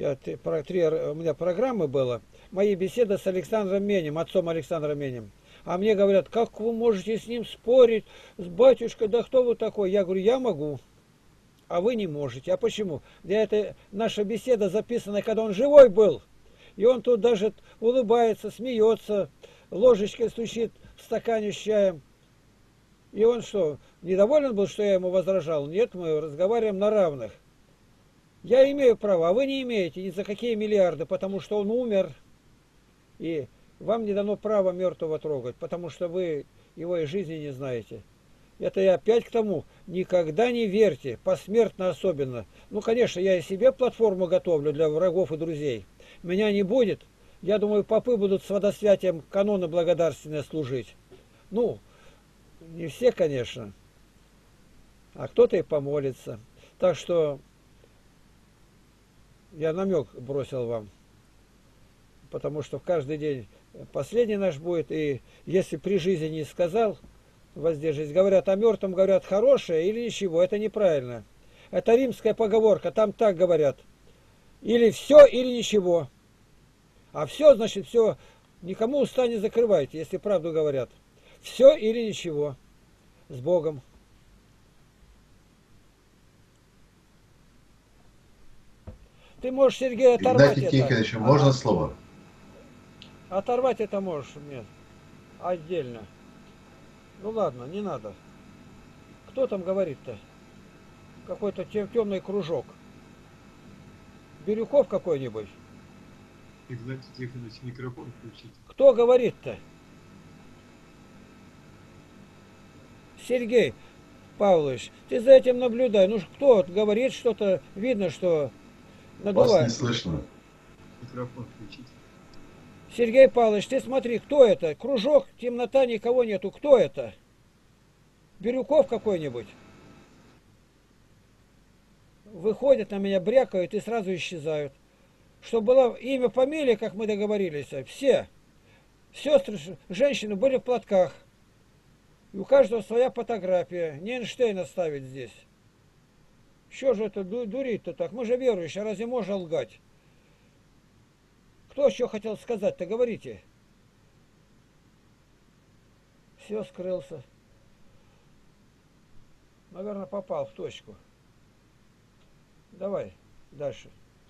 меня программы было, мои беседы с Александром Менем, отцом Александром Менем. А мне говорят, как вы можете с ним спорить, с батюшкой, да кто вы такой? Я говорю, я могу. А вы не можете. А почему? Да это наша беседа записана, когда он живой был. И он тут даже улыбается, смеется, ложечкой стучит в стакане с чаем. И он что, недоволен был, что я ему возражал? Нет, мы разговариваем на равных. Я имею право, а вы не имеете ни за какие миллиарды, потому что он умер. И Вам не дано право мертвого трогать, потому что вы его и жизни не знаете. Это я опять к тому, никогда не верьте, посмертно особенно. Ну, конечно, я и себе платформу готовлю для врагов и друзей. Меня не будет. Я думаю, попы будут с водосвятием каноны благодарственные служить. Ну, не все, конечно, а кто-то и помолится. Так что я намек бросил вам, потому что в каждый день последний наш будет, и если при жизни не сказал, воздержись, говорят о мертвом, говорят хорошее или ничего, это неправильно. Это римская поговорка, там так говорят. Или все, или ничего. А все, значит, все, никому уста не закрывайте, если правду говорят. Все или ничего. С Богом. Ты можешь, Сергей, оторвать Игнатий это. Тихонович, можно слово? Оторвать это можешь мне отдельно. Ну ладно, не надо. Кто там говорит-то? Какой-то темный кружок. Бирюков какой-нибудь? Игнатий Тихонович, микрофон включите. Кто говорит-то? Сергей Павлович, ты за этим наблюдай. Ну кто говорит что-то, видно, что Вас не надувает. слышно. Микрофон включите. Сергей Павлович, ты смотри, кто это? Кружок, темнота, никого нету. Кто это? Бирюков какой-нибудь? Выходят на меня, брякают и сразу исчезают. Чтобы было имя, фамилия, как мы договорились. Все. Сестры, женщины были в платках. И у каждого своя фотография. Не Эйнштейна ставить здесь. Что же это дурить-то так? Мы же верующие, разве можно лгать? Кто еще хотел сказать-то, говорите. Все, скрылся. Наверное, попал в точку. Давай, дальше.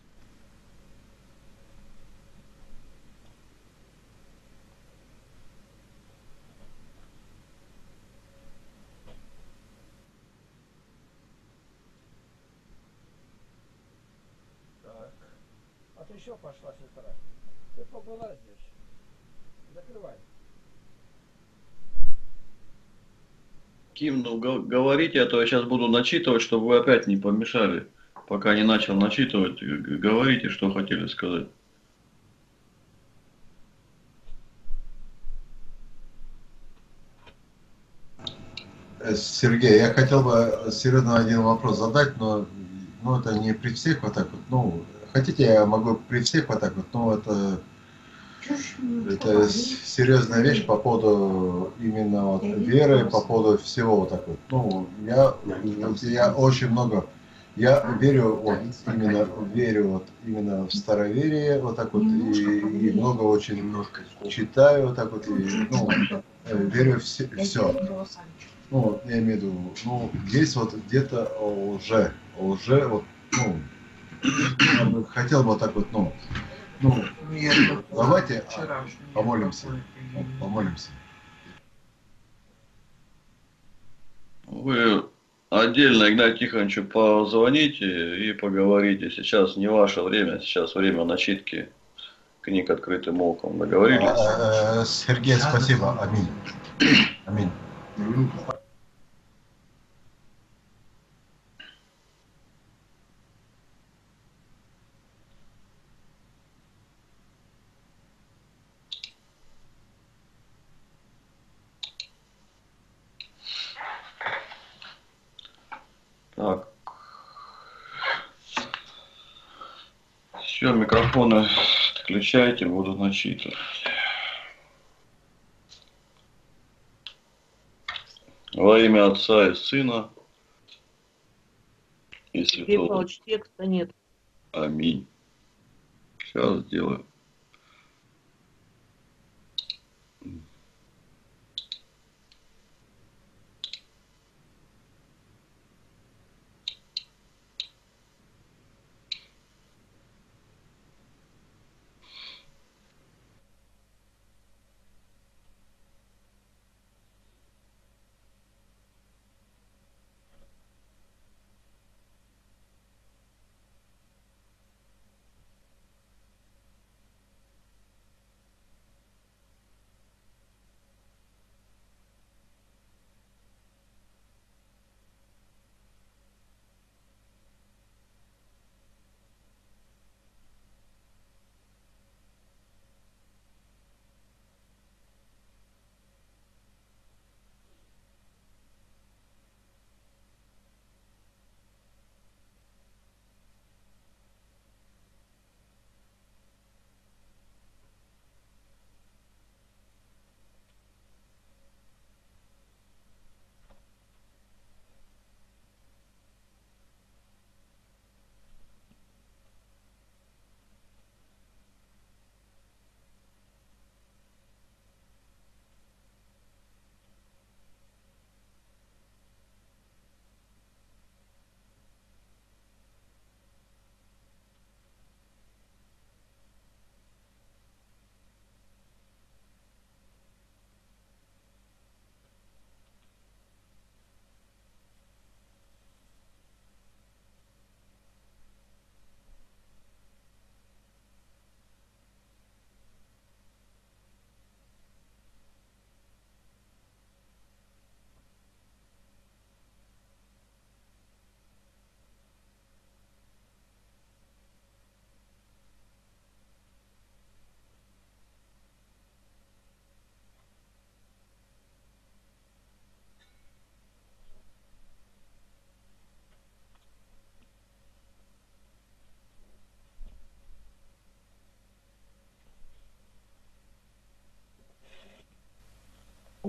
Так. А ты еще пошла, сестра. Ты побыла здесь. Закрывай. Ким, ну говорите, а то я сейчас буду начитывать, чтобы вы опять не помешали. Пока не начал начитывать, говорите, что хотели сказать. Сергей, я хотел бы серьезно один вопрос задать, но ну, это не при всех вот так вот. Ну, хотите, я могу при всех вот так вот, но это серьезная вещь по поводу именно вот веры, по поводу всего вот так вот. Ну, я очень много, я верю вот именно, именно в староверие вот так вот, и много очень читаю вот так вот, и, ну, верю в все. Ну, я имею в виду, ну, есть вот где-то уже вот, ну, я бы хотел бы вот так вот, ну, давайте помолимся, помолимся. Вы отдельно Игнатию Тихоновичу позвоните и поговорите. Сейчас не ваше время, сейчас время начитки книг «Открытым оком». Договорились? Сергей, спасибо. Аминь. Аминь. Так. Все, микрофоны отключайте, буду начитывать. Во имя Отца и Сына и Святого Духа. Текста нет. Аминь. Сейчас сделаю.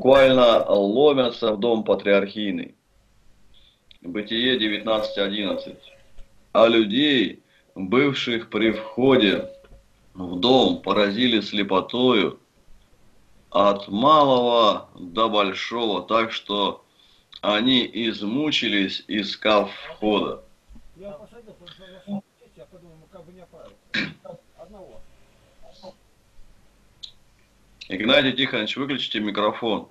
буквально ломятся в дом патриархийный. Бытие 19:11. А людей, бывших при входе в дом, поразили слепотою от малого до большого, так что они измучились, искав входа. Я посадил, потому что я подумал, ну как бы не оправил. Одного. Игнатий Тихонович, выключите микрофон.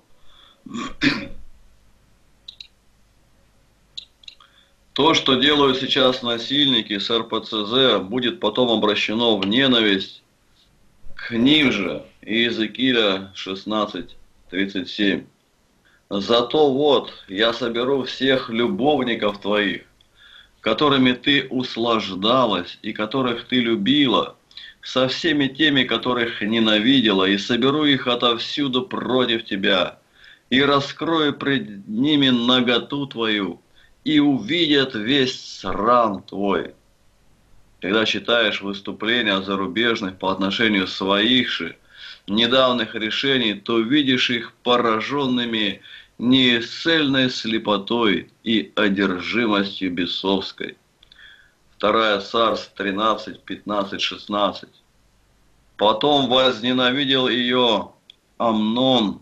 То, что делают сейчас насильники с РПЦЗ, будет потом обращено в ненависть к ним же. Иезекииля 16:37. Зато вот я соберу всех любовников твоих, которыми ты услаждалась и которых ты любила, со всеми теми, которых ненавидела, и соберу их отовсюду против тебя, и раскрою пред ними наготу твою, и увидят весь срам твой. Когда читаешь выступления зарубежных по отношению своих же недавних решений, то видишь их пораженными неисцельной слепотой и одержимостью бесовской. 2 Царств 13, 15, 16. Потом возненавидел ее Амнон,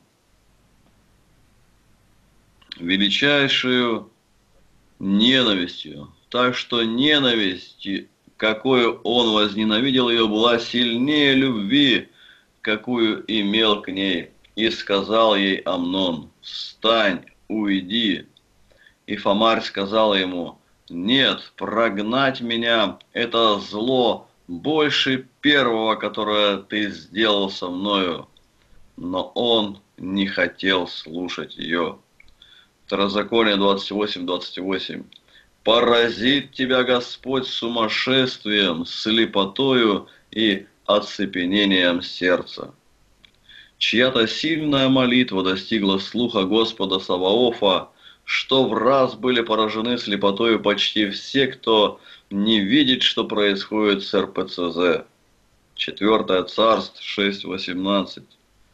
величайшую ненавистью, так что ненависть, какую он возненавидел ее, была сильнее любви, какую имел к ней. И сказал ей Амнон: «Встань, уйди». И Фомарь сказала ему: «Нет, прогнать меня – это зло больше первого, которое ты сделал со мною». Но он не хотел слушать ее. Второзаконие 28:28. «Поразит тебя Господь сумасшествием, слепотою и оцепенением сердца». Чья-то сильная молитва достигла слуха Господа Саваофа, что в раз были поражены слепотою почти все, кто не видит, что происходит с РПЦЗ. 4 Царств 6:18.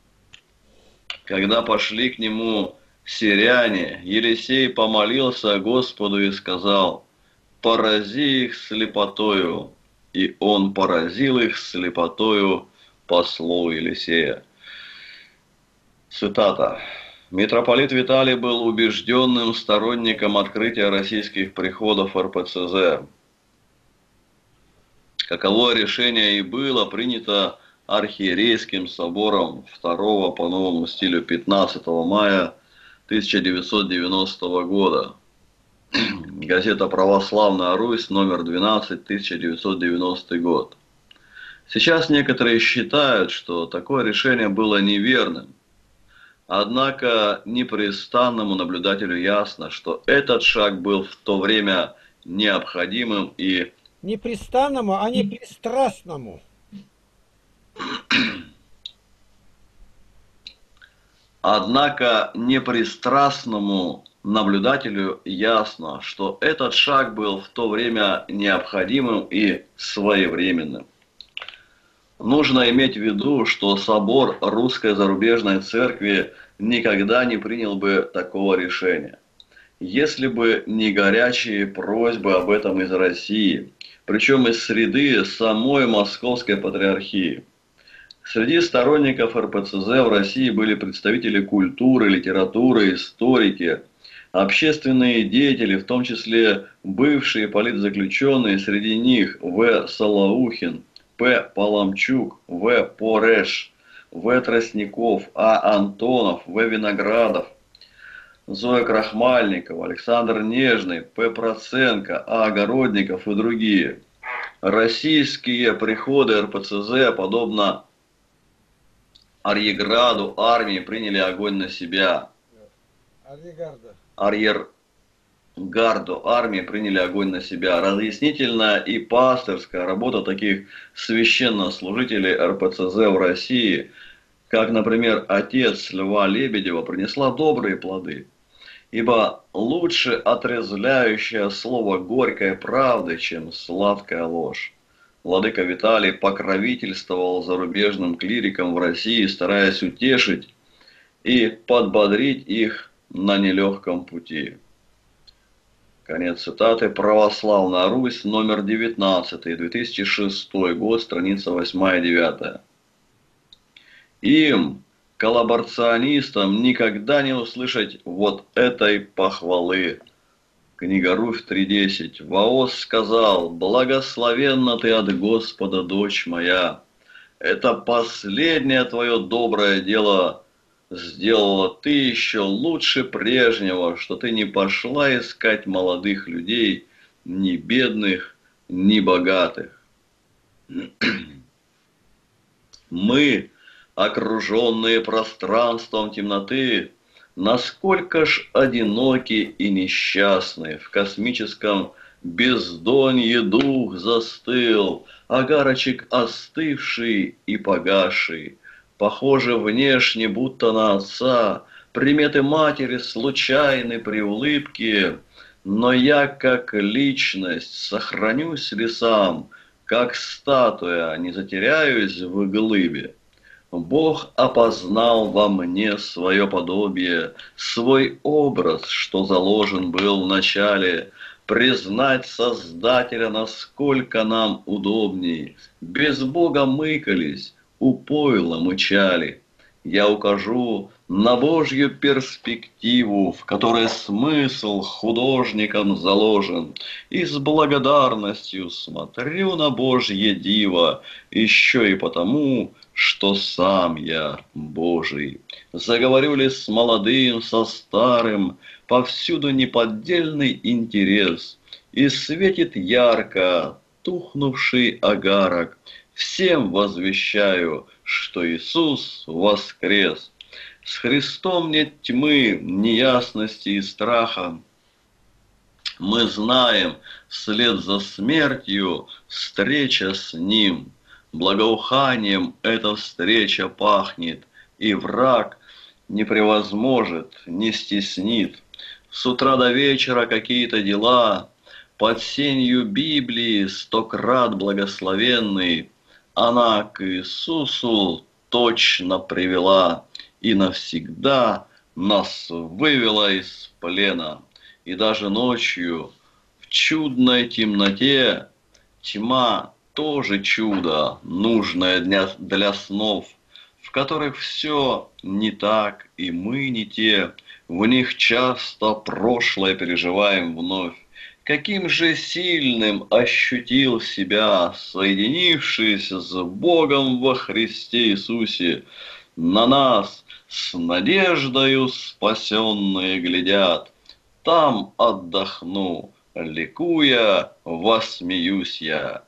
Когда пошли к нему сиряне, Елисей помолился Господу и сказал: «Порази их слепотою». И он поразил их слепотою по слову Елисея. Цитата. Митрополит Виталий был убежденным сторонником открытия российских приходов РПЦЗ. Каково решение и было принято архиерейским собором 2 по новому стилю 15 мая 1990 года. Газета «Православная Русь», номер 12, 1990 год. Сейчас некоторые считают, что такое решение было неверным. Однако непрестанному наблюдателю ясно, что этот шаг был в то время необходимым и Непрестанному, а не пристрастному. Однако непристрастному наблюдателю ясно, что этот шаг был в то время необходимым и своевременным. Нужно иметь в виду, что собор Русской Зарубежной Церкви никогда не принял бы такого решения, если бы не горячие просьбы об этом из России, причем из среды самой Московской Патриархии. Среди сторонников РПЦЗ в России были представители культуры, литературы, историки, общественные деятели, в том числе бывшие политзаключенные, среди них В. Солоухин, П. Паламчук, В. Пореш, В. Тростников, А. Антонов, В. Виноградов, Зоя Крахмальникова, Александр Нежный, П. Проценко, А. Огородников и другие. Российские приходы РПЦЗ, подобно арьеграду армии, приняли огонь на себя. Арьергарду армии приняли огонь на себя. Разъяснительная и пастырская работа таких священнослужителей РПЦЗ в России, как, например, отец Льва Лебедева, принесла добрые плоды. Ибо лучше отрезвляющее слово горькой правды, чем сладкая ложь. Владыка Виталий покровительствовал зарубежным клирикам в России, стараясь утешить и подбодрить их на нелегком пути. Конец цитаты. Православная Русь, номер 19, 2006 год, страница 8-9. Им, коллаборационистам, никогда не услышать вот этой похвалы. Книга Руфь 3.10. Воос сказал: «Благословенна ты от Господа, дочь моя. Это последнее твое доброе дело сделала ты еще лучше прежнего, что ты не пошла искать молодых людей, ни бедных, ни богатых». Мы, окруженные пространством темноты, насколько ж одиноки и несчастны, в космическом бездонье дух застыл, агарочек остывший и погасший, похоже внешне будто на отца, приметы матери случайны при улыбке, но я как личность сохранюсь ли сам, как статуя не затеряюсь в глыбе. Бог опознал во мне свое подобие, свой образ, что заложен был в начале. Признать Создателя, насколько нам удобней. Без Бога мыкались, у пойла мычали. Я укажу на Божью перспективу, в которой смысл художником заложен, и с благодарностью смотрю на Божье диво, еще и потому, что сам я Божий. Заговорю ли с молодым, со старым, повсюду неподдельный интерес, и светит ярко тухнувший огарок. Всем возвещаю, что Иисус воскрес. С Христом нет тьмы, неясности и страха. Мы знаем, вслед за смертью встреча с Ним. Благоуханием эта встреча пахнет, и враг не превозможет, не стеснит. С утра до вечера какие-то дела, под сенью Библии 100 крат благословенный, она к Иисусу точно привела и навсегда нас вывела из плена. И даже ночью в чудной темноте тьма тоже чудо, нужное для снов, в которых все не так и мы не те, в них часто прошлое переживаем вновь. Каким же сильным ощутил себя, соединившись с Богом во Христе Иисусе. На нас с надеждою спасенные глядят. Там отдохну, ликуя, воссмеюсь я.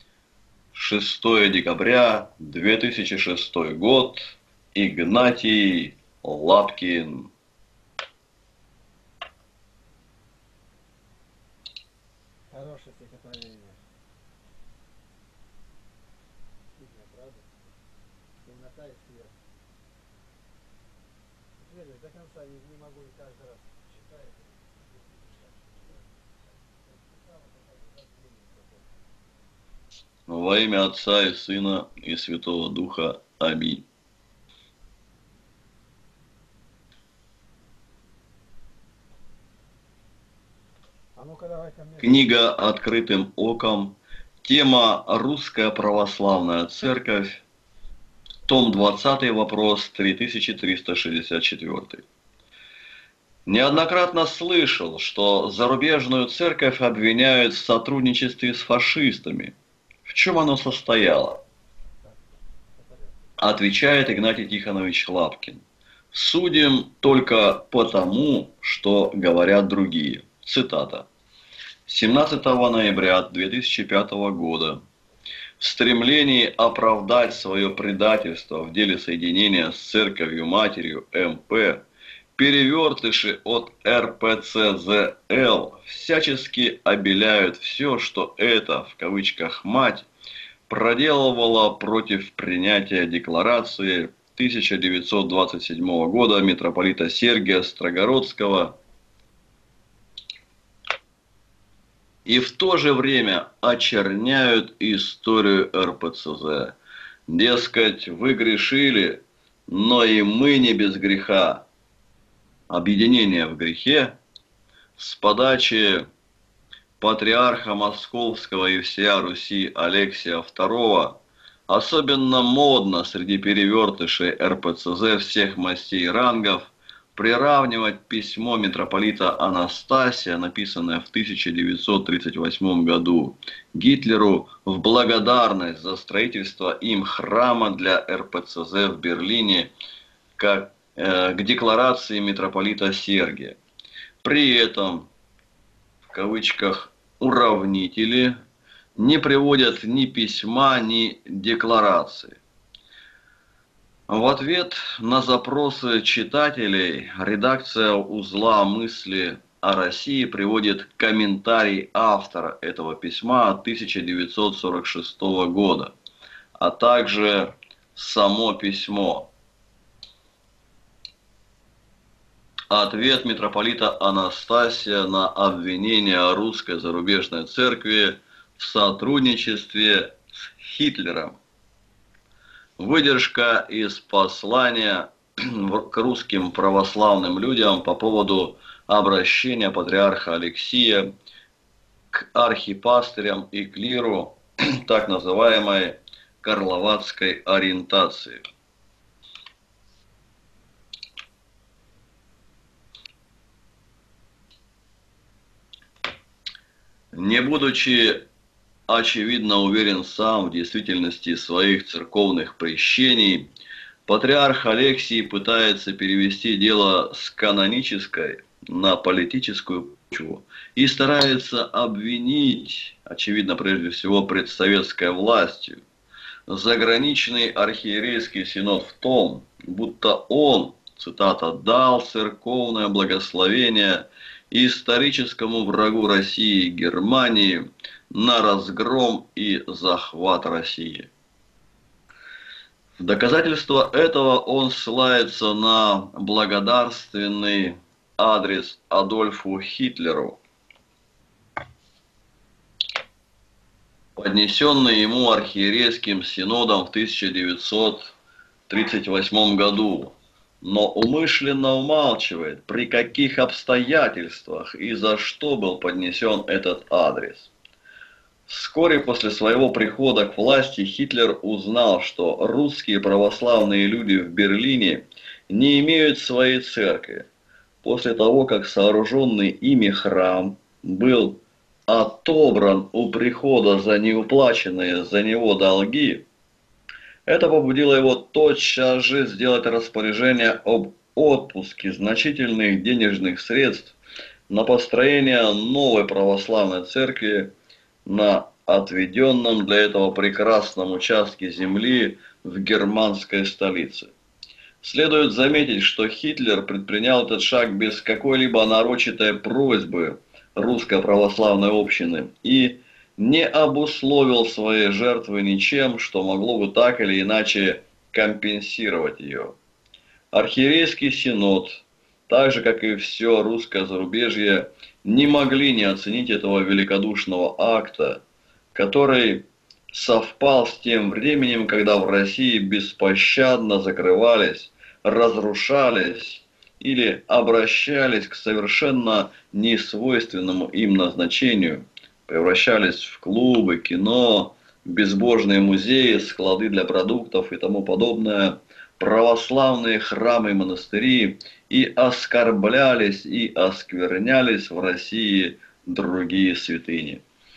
6 декабря 2006 год. Игнатий Лапкин. Хорошее стихотворение. Сильно, правда? Темнота и свет. Верю, до конца не могу и каждый раз читать. Во имя Отца и Сына и Святого Духа. Аминь. А ну-ка давай ко мне. Книга «Открытым оком». Тема «Русская православная церковь». Том 20, вопрос 3364. Неоднократно слышал, что зарубежную церковь обвиняют в сотрудничестве с фашистами. В чем оно состояло? Отвечает Игнатий Тихонович Лапкин. Судим только потому, что говорят другие. Цитата. 17 ноября 2005 года в стремлении оправдать свое предательство в деле соединения с Церковью-Матерью МП, перевертыши от РПЦЗЛ всячески обеляют все, что это, в кавычках, «мать», проделывала против принятия декларации 1927 года митрополита Сергия Строгородского, и в то же время очерняют историю РПЦЗ. Дескать, вы грешили, но и мы не без греха. Объединение в грехе с подачи патриарха Московского и всея Руси Алексия II особенно модно среди перевертышей РПЦЗ всех мастей и рангов приравнивать письмо митрополита Анастасия, написанное в 1938 году Гитлеру в благодарность за строительство им храма для РПЦЗ в Берлине, к декларации митрополита Сергия. При этом, в кавычках, уравнители не приводят ни письма, ни декларации. В ответ на запросы читателей редакция узла «Мысли о России» приводит комментарий автора этого письма 1946 года, а также само письмо. Ответ митрополита Анастасия на обвинение русской зарубежной церкви в сотрудничестве с Гитлером. Выдержка из послания к русским православным людям по поводу обращения патриарха Алексия к архипастырям и клиру так называемой карловацкой ориентации. Не будучи очевидно уверен сам в действительности своих церковных прещений, патриарх Алексий пытается перевести дело с канонической на политическую почву и старается обвинить, очевидно прежде всего предсоветской властью, заграничный архиерейский синод в том, будто он, цитата, «дал церковное благословение историческому врагу России Германии на разгром и захват России». В доказательство этого он ссылается на благодарственный адрес Адольфу Гитлеру, поднесенный ему архиерейским синодом в 1938 году, но умышленно умалчивает, при каких обстоятельствах и за что был поднесен этот адрес. Вскоре после своего прихода к власти Гитлер узнал, что русские православные люди в Берлине не имеют своей церкви. После того, как сооруженный ими храм был отобран у прихода за неуплаченные за него долги, это побудило его тотчас же сделать распоряжение об отпуске значительных денежных средств на построение новой православной церкви на отведенном для этого прекрасном участке земли в германской столице. Следует заметить, что Гитлер предпринял этот шаг без какой-либо нарочитой просьбы русской православной общины и не обусловил своей жертвы ничем, что могло бы так или иначе компенсировать ее. Архиерейский синод, так же как и все русское зарубежье, не могли не оценить этого великодушного акта, который совпал с тем временем, когда в России беспощадно закрывались, разрушались или обращались к совершенно несвойственному им назначению, превращались в клубы, кино, безбожные музеи, склады для продуктов и тому подобное, православные храмы и монастыри, и оскорблялись и осквернялись в России другие святыни.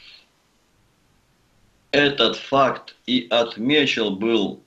Этот факт и отмечен был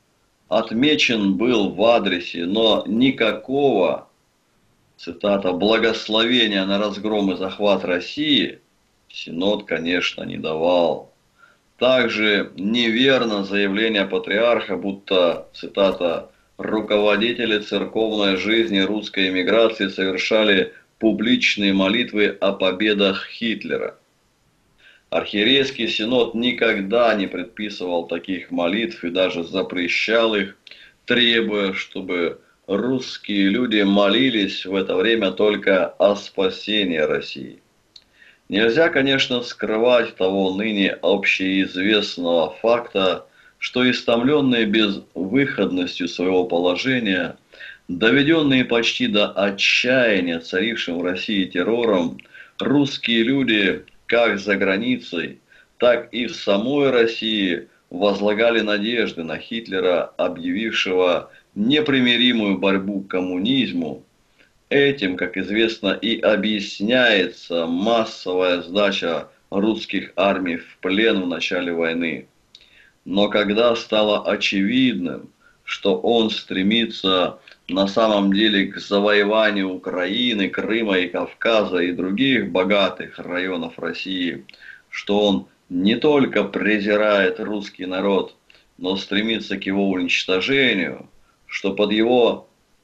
в адресе, но никакого, цитата, благословения на разгром и захват России синод, конечно, не давал. Также неверно заявление патриарха, будто, цитата, руководители церковной жизни русской эмиграции совершали публичные молитвы о победах Гитлера. Архиерейский синод никогда не предписывал таких молитв и даже запрещал их, требуя, чтобы русские люди молились в это время только о спасении России. Нельзя, конечно, скрывать того ныне общеизвестного факта, что истомленные безвыходностью своего положения, доведенные почти до отчаяния царившим в России террором, русские люди, как за границей, так и в самой России, возлагали надежды на Гитлера, объявившего непримиримую борьбу к коммунизму. Этим, как известно, и объясняется массовая сдача русских армий в плен в начале войны. Но когда стало очевидным, что он стремится на самом деле к завоеванию Украины, Крыма и Кавказа и других богатых районов России, что он не только презирает русский народ, но стремится к его уничтожению, что по его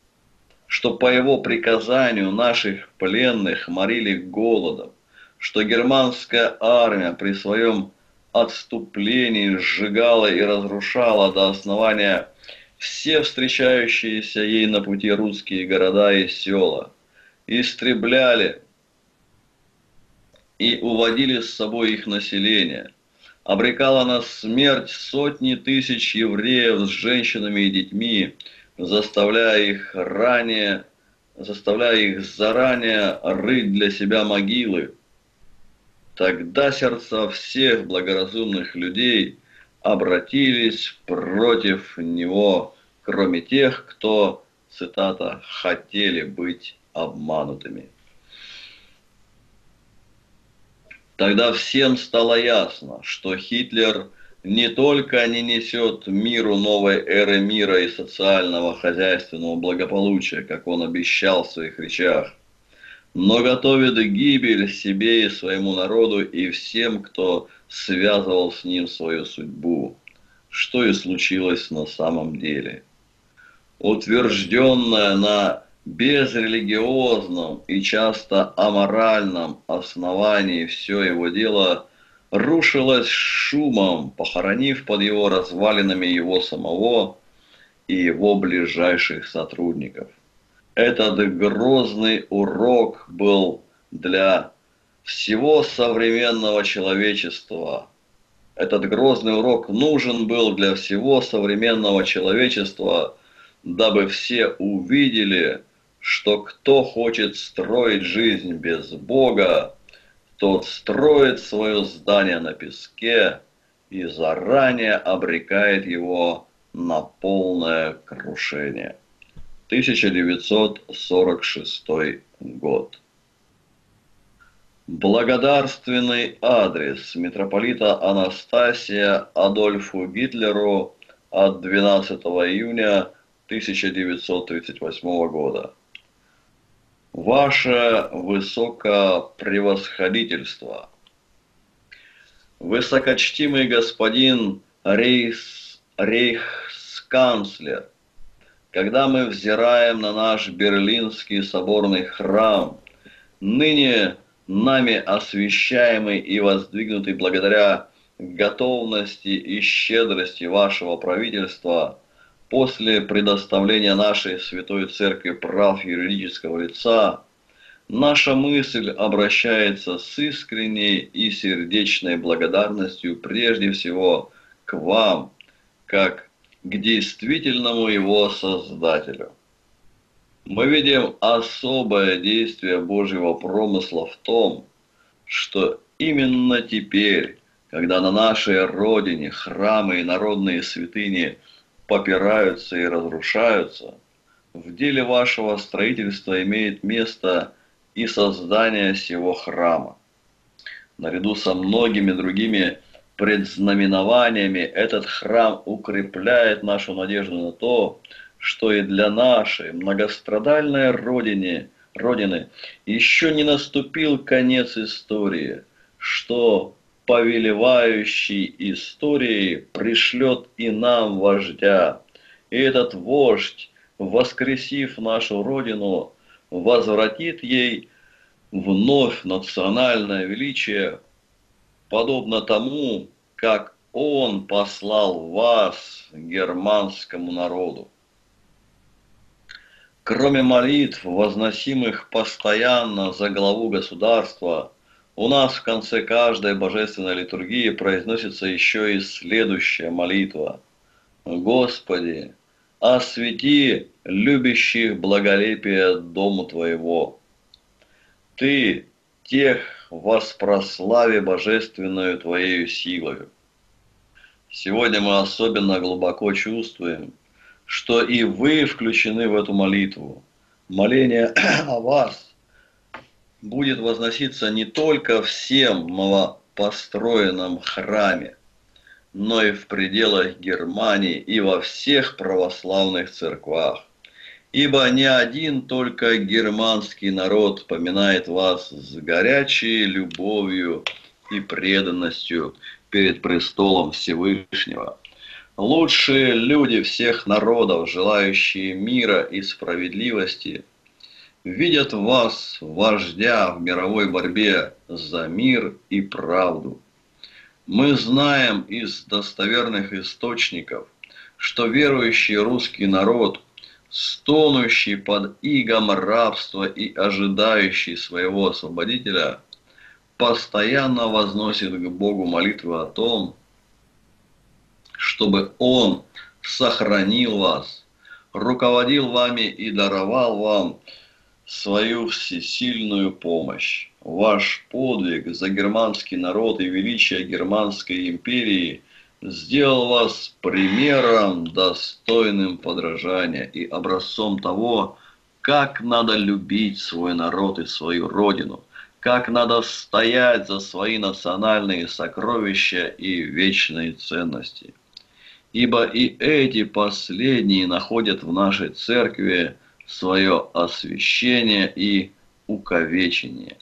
приказанию наших пленных морили голодом, что германская армия при своем отступлении сжигала и разрушала до основания все встречающиеся ей на пути русские города и села, истребляли и уводили с собой их население, обрекала на смерть сотни тысяч евреев с женщинами и детьми, заставляя их заранее рыть для себя могилы. Тогда сердца всех благоразумных людей обратились против него, кроме тех, кто, цитата, «хотели быть обманутыми». Тогда всем стало ясно, что Гитлер не только не несет миру новой эры мира и социального хозяйственного благополучия, как он обещал в своих речах, но готовит гибель себе и своему народу и всем, кто связывал с ним свою судьбу, что и случилось на самом деле. Утвержденное на безрелигиозном и часто аморальном основании все его дело рушилось шумом, похоронив под его развалинами его самого и его ближайших сотрудников. Этот грозный урок был для всего современного человечества. Этот грозный урок нужен был для всего современного человечества, дабы все увидели, что кто хочет строить жизнь без Бога, тот строит свое здание на песке и заранее обрекает его на полное крушение. 1946 год. Благодарственный адрес митрополита Анастасия Адольфу Гитлеру от 12 июня 1938 года. Ваше высокопревосходительство, высокочтимый господин рейхсканцлер, когда мы взираем на наш Берлинский соборный храм, ныне нами освящаемый и воздвигнутый благодаря готовности и щедрости вашего правительства, после предоставления нашей Святой Церкви прав юридического лица, наша мысль обращается с искренней и сердечной благодарностью прежде всего к вам, как к действительному его Создателю. Мы видим особое действие Божьего промысла в том, что именно теперь, когда на нашей родине храмы и народные святыни попираются и разрушаются, в деле вашего строительства имеет место и создание сего храма. Наряду со многими другими предзнаменованиями этот храм укрепляет нашу надежду на то, что и для нашей многострадальной родины еще не наступил конец истории, что повелевающий историей пришлет и нам вождя, и этот вождь, воскресив нашу родину, возвратит ей вновь национальное величие, подобно тому, как он послал вас германскому народу. Кроме молитв, возносимых постоянно за главу государства, У нас в конце каждой божественной литургии произносится еще и следующая молитва. Господи, освети любящих благолепие дому Твоего. Ты тех воспрослави божественную Твоею силою. Сегодня мы особенно глубоко чувствуем, что и вы включены в эту молитву. Моление о вас будет возноситься не только в всем новопостроенном храме, но и в пределах Германии и во всех православных церквах. Ибо не один только германский народ поминает вас с горячей любовью и преданностью перед престолом Всевышнего. Лучшие люди всех народов, желающие мира и справедливости, видят в вас вождя в мировой борьбе за мир и правду. Мы знаем из достоверных источников, что верующий русский народ, стонущий под игом рабства и ожидающий своего освободителя, постоянно возносит к Богу молитвы о том, чтобы Он сохранил вас, руководил вами и даровал вам свою всесильную помощь. Ваш подвиг за германский народ и величие Германской империи сделал вас примером, достойным подражания и образцом того, как надо любить свой народ и свою родину, как надо стоять за свои национальные сокровища и вечные ценности. Ибо и эти последние находят в нашей церкви свое освящение и увековечение.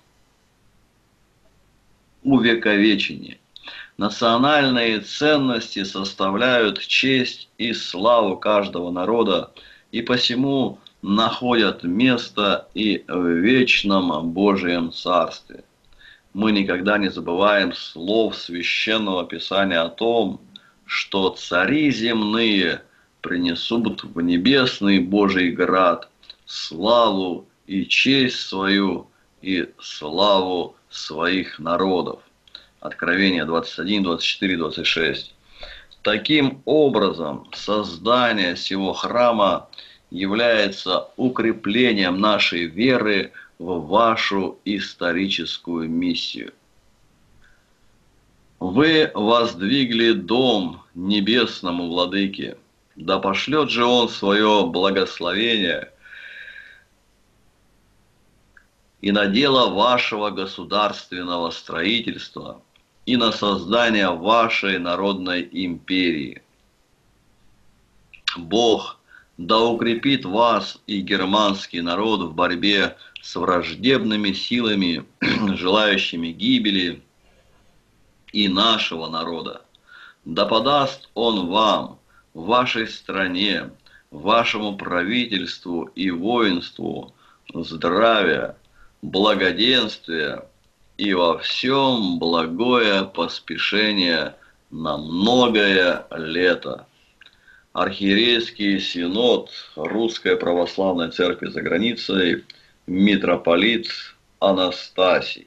Национальные ценности составляют честь и славу каждого народа, и посему находят место и в вечном Божьем Царстве. Мы никогда не забываем слов Священного Писания о том, что цари земные принесут в небесный Божий град славу и честь свою и славу своих народов. Откровение 21, 24, 26. Таким образом, создание сего храма является укреплением нашей веры в вашу историческую миссию. Вы воздвигли дом небесному владыке, да пошлет же он свое благословение и на дело вашего государственного строительства, и на создание вашей народной империи. Бог да укрепит вас и германский народ в борьбе с враждебными силами, желающими гибели и нашего народа. Да подаст Он вам, вашей стране, вашему правительству и воинству здравия, благоденствия и во всем благое поспешение на многое лето. Архиерейский синод Русской Православной Церкви за границей, митрополит Анастасий.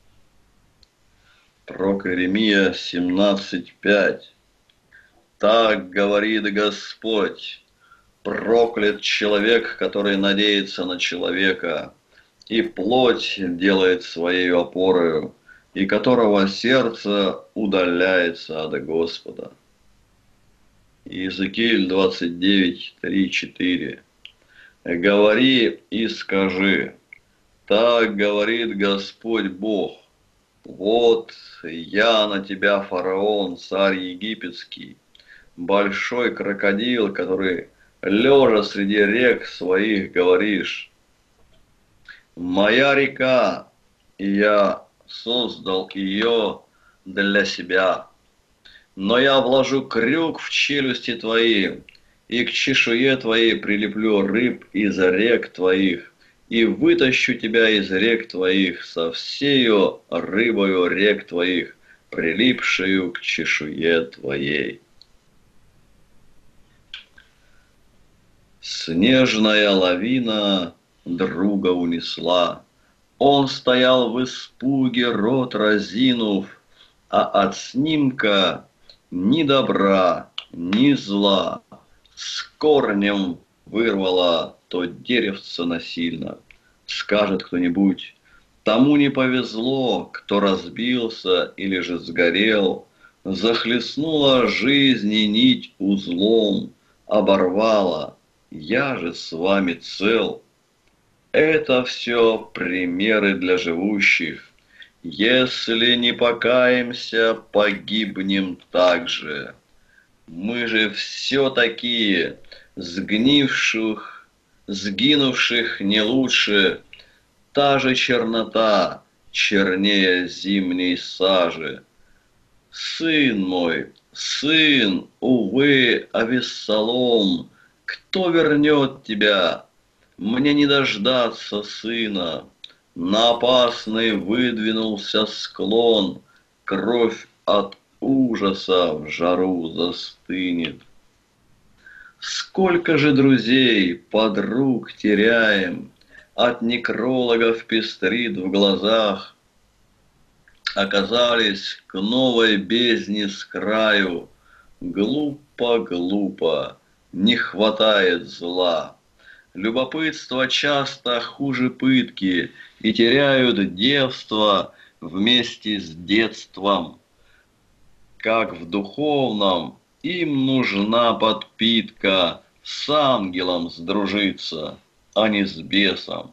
Пророк Иеремия 17:5. Так говорит Господь: проклят человек, который надеется на человека, и плоть делает своей опорою, и которого сердце удаляется от Господа. Иезекииль 29:3-4. Говори и скажи: так говорит Господь Бог: вот я на тебя, фараон, царь египетский, большой крокодил, который, лежа среди рек своих, говоришь: моя река, и я создал ее для себя. Но я вложу крюк в челюсти твои, и к чешуе твоей прилеплю рыб из рек твоих, и вытащу тебя из рек твоих со всею рыбою рек твоих, прилипшую к чешуе твоей. Снежная лавина друга унесла, Он стоял в испуге, рот разинув, а от снимка ни добра, ни зла с корнем вырвало то деревце насильно. Скажет кто-нибудь, тому не повезло, кто разбился или же сгорел, захлестнула жизнь и нить узлом, оборвала, я же с вами цел. Это все примеры для живущих. Если не покаемся, погибнем так же. Мы же все такие, сгнивших, сгинувших не лучше. Та же чернота, чернее зимней сажи. Сын мой, сын, увы, Авессалом, кто вернет тебя? Мне не дождаться сына. На опасный выдвинулся склон, кровь от ужаса в жару застынет. Сколько же друзей, подруг теряем, от некрологов пестрит в глазах. Оказались к новой бездне с краю. Глупо, глупо, не хватает зла. Любопытство часто хуже пытки, и теряют девство вместе с детством. Как в духовном, им нужна подпитка, с ангелом сдружиться, а не с бесом.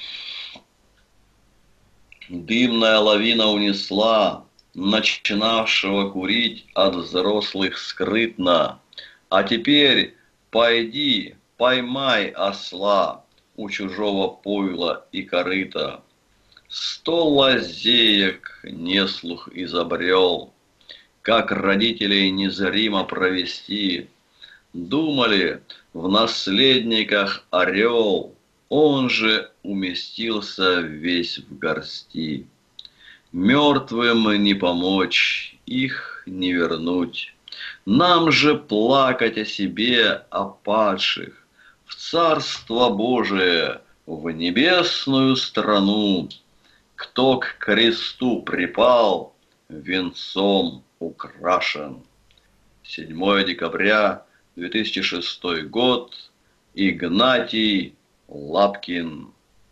Дымная лавина унесла начинавшего курить от взрослых скрытно. А теперь пойди, поймай осла у чужого пойла и корыта. 100 лазеек неслух изобрел, как родителей незримо провести. Думали, в наследниках орел, он же уместился весь в горсти. Мертвым не помочь, их не вернуть. Нам же плакать о себе, о падших, в Царство Божие, в небесную страну. Кто к кресту припал, венцом украшен. 7 декабря 2006 год. Игнатий Лапкин.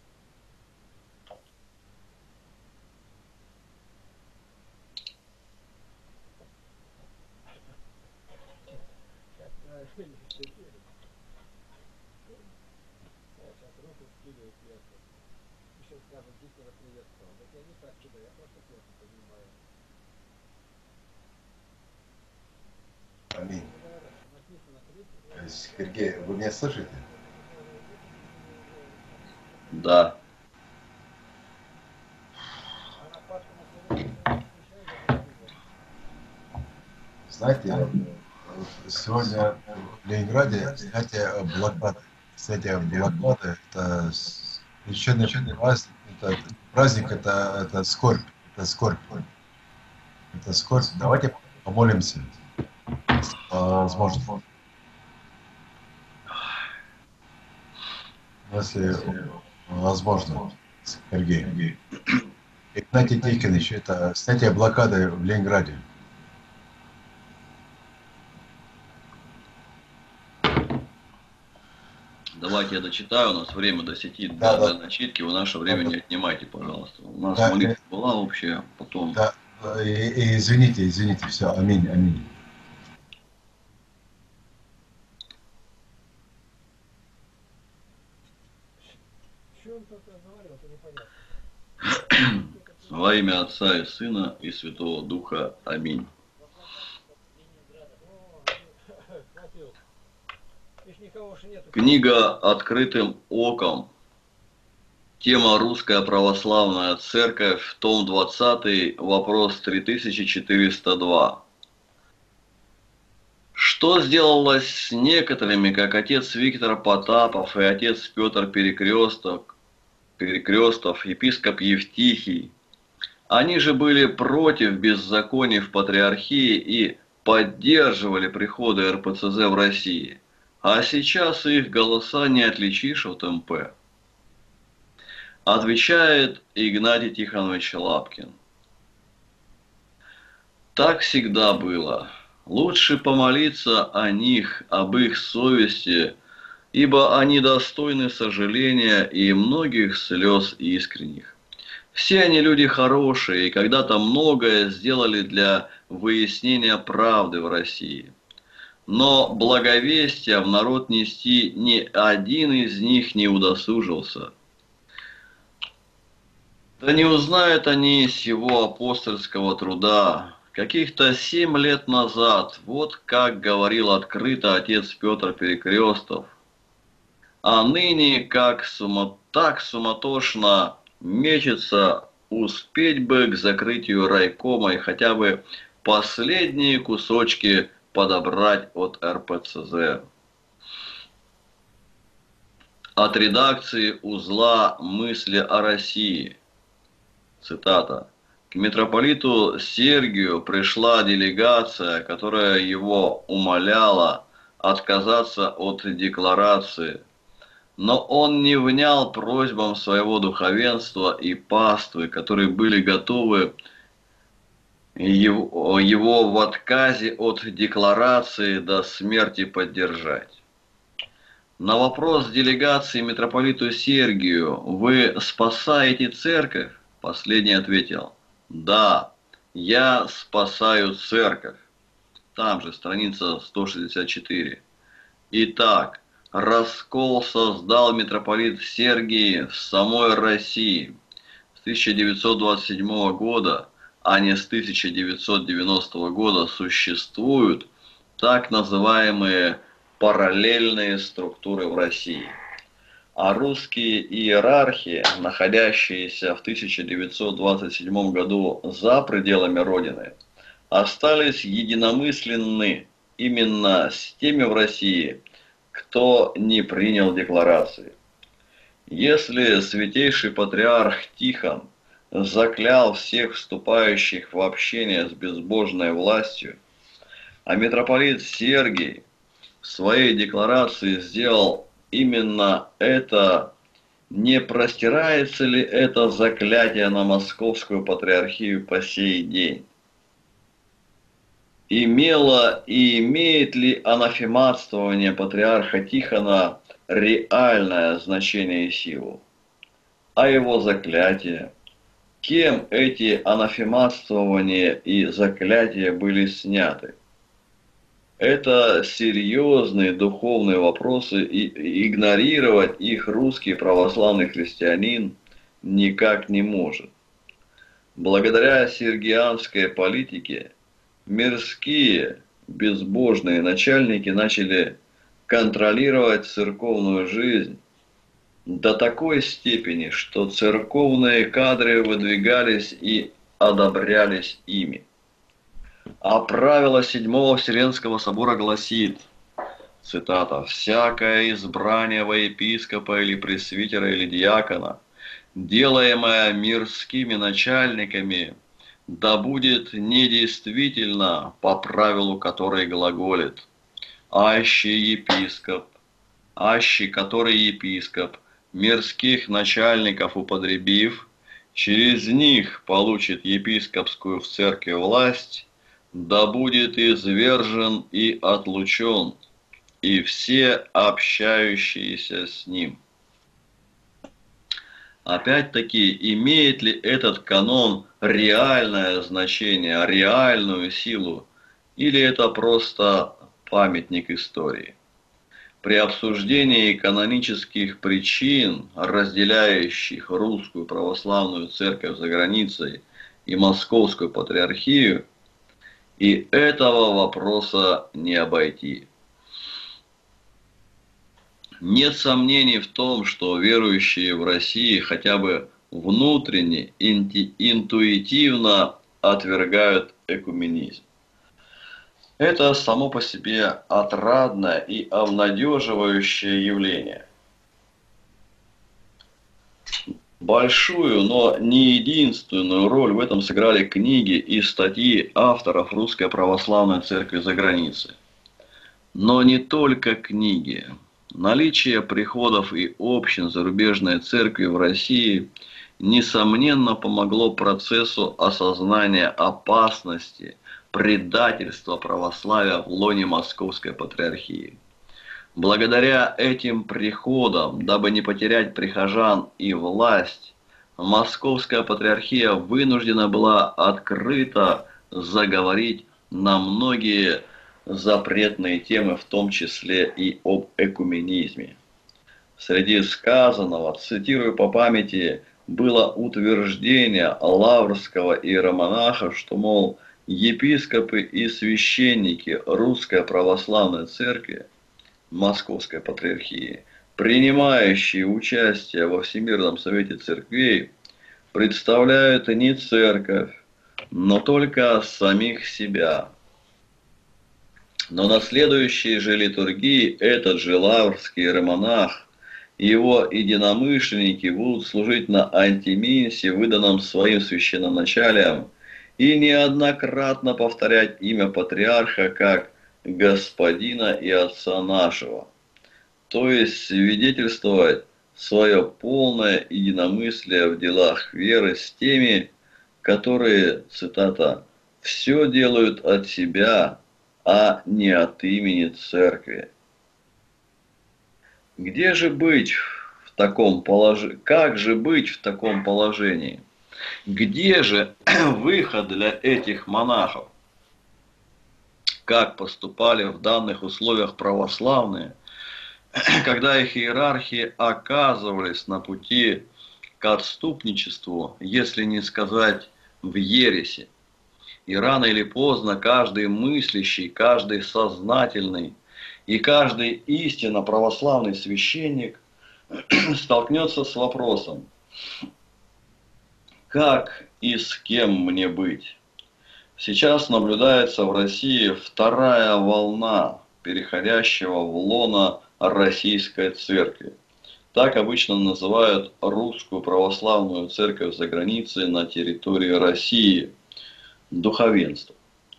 Аминь. Сергей, вы меня слышите? Да. Знаете, сегодня в Ленинграде снятие блокады, это священный праздник, это скорбь, это скорбь. Это скорбь. Давайте помолимся, возможно. Если возможно, Сергей. Игнатий Тихонович, это снятие блокады в Ленинграде. Давайте я дочитаю, у нас время до сети, Да, до начитки, вы наше время не отнимайте, пожалуйста. У нас молитва была общая, потом... Да, и извините, все, аминь. Во имя Отца и Сына и Святого Духа. Аминь. Книга «Открытым оком». Тема «Русская православная церковь», том 20, вопрос 3402. Что сделалось с некоторыми, как отец Виктор Потапов и отец Петр Перекрестов, епископ Евтихий? Они же были против беззаконий в патриархии и поддерживали приходы РПЦЗ в России. А сейчас их голоса не отличишь от МП. Отвечает Игнатий Тихонович Лапкин. Так всегда было. Лучше помолиться о них, об их совести, ибо они достойны сожаления и многих слез искренних. Все они люди хорошие и когда-то многое сделали для выяснения правды в России. Но благовестия в народ нести ни один из них не удосужился. Да не узнают они сего апостольского труда. Каких-то 7 лет назад, вот как говорил открыто отец Петр Перекрестов, а ныне так суматошно мечется, успеть бы к закрытию райкома и хотя бы последние кусочки подобрать от РПЦЗ. От редакции узла «Мысли о России». Цитата. К митрополиту Сергию пришла делегация, которая его умоляла отказаться от декларации. Но он не внял просьбам своего духовенства и паствы, которые были готовы его в отказе от декларации до смерти поддержать. На вопрос делегации митрополиту Сергию: «Вы спасаете церковь?» Последний ответил: «Да, я спасаю церковь». Там же страница 164. Итак, раскол создал митрополит Сергий в самой России с 1927 года, а не с 1990 года существуют так называемые параллельные структуры в России. А русские иерархи, находящиеся в 1927 году за пределами Родины, остались единомысленны именно с теми в России, кто не принял декларации. Если святейший патриарх Тихон заклял всех вступающих в общение с безбожной властью, а митрополит Сергий в своей декларации сделал именно это, не простирается ли это заклятие на Московскую патриархию по сей день? Имело и имеет ли анафематствование патриарха Тихона реальное значение и силу? А его заклятие? Кем эти анафематствования и заклятия были сняты? Это серьезные духовные вопросы, и игнорировать их русский православный христианин никак не может. Благодаря сергианской политике мирские безбожные начальники начали контролировать церковную жизнь до такой степени, что церковные кадры выдвигались и одобрялись ими. А правило Седьмого Вселенского собора гласит, цитата: «Всякое избрание во епископа или пресвитера или диакона, делаемое мирскими начальниками, да будет недействительно по правилу, который глаголит: аще который епископ, мирских начальников употребив, через них получит епископскую в церкви власть, да будет извержен и отлучен, и все общающиеся с ним». Опять-таки, имеет ли этот канон реальное значение, реальную силу, или это просто памятник истории? При обсуждении канонических причин, разделяющих русскую православную церковь за границей и московскую патриархию, и этого вопроса не обойти. Нет сомнений в том, что верующие в России хотя бы внутренне, интуитивно отвергают экуменизм. Это само по себе отрадное и обнадеживающее явление. Большую, но не единственную роль в этом сыграли книги и статьи авторов Русской Православной Церкви за границей. Но не только книги. Наличие приходов и общин зарубежной церкви в России несомненно помогло процессу осознания опасности предательства православия в лоне Московской Патриархии. Благодаря этим приходам, дабы не потерять прихожан и власть, Московская Патриархия вынуждена была открыто заговорить на многие запретные темы, в том числе и об экуменизме. Среди сказанного, цитирую по памяти, было утверждение лаврского иеромонаха, что, мол, епископы и священники Русской Православной Церкви, Московской Патриархии, принимающие участие во Всемирном Совете Церквей, представляют не церковь, но только самих себя. Но на следующей же литургии этот же лаврский иеромонах и его единомышленники будут служить на антиминсе, выданном своим священноначалием, и неоднократно повторять имя патриарха как господина и отца нашего, то есть свидетельствовать свое полное единомыслие в делах веры с теми, которые, цитата, «все делают от себя, а не от имени церкви». Где же быть в таком положении? Как же быть в таком положении? Где же выход для этих монахов? Как поступали в данных условиях православные, когда их иерархи оказывались на пути к отступничеству, если не сказать в ереси? И рано или поздно каждый мыслящий, каждый сознательный и каждый истинно православный священник столкнется с вопросом: как и с кем мне быть? Сейчас наблюдается в России вторая волна, переходящего в лоно Российской Церкви. Так обычно называют Русскую Православную Церковь за границей на территории России, духовенство.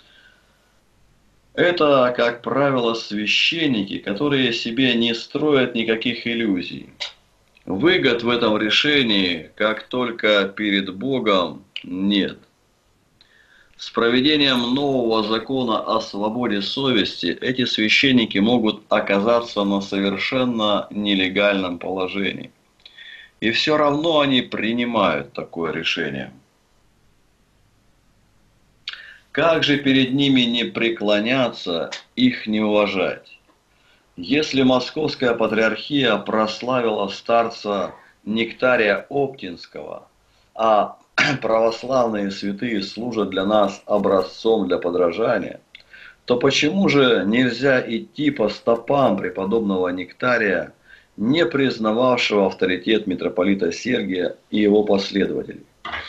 Это, как правило, священники, которые себе не строят никаких иллюзий. Выгод в этом решении, как только перед Богом, нет. С проведением нового закона о свободе совести эти священники могут оказаться на совершенно нелегальном положении. И все равно они принимают такое решение. Как же перед ними не преклоняться, их не уважать? Если Московская Патриархия прославила старца Нектария Оптинского, а православные святые служат для нас образцом для подражания, то почему же нельзя идти по стопам преподобного Нектария, не признававшего авторитет митрополита Сергия и его последователей?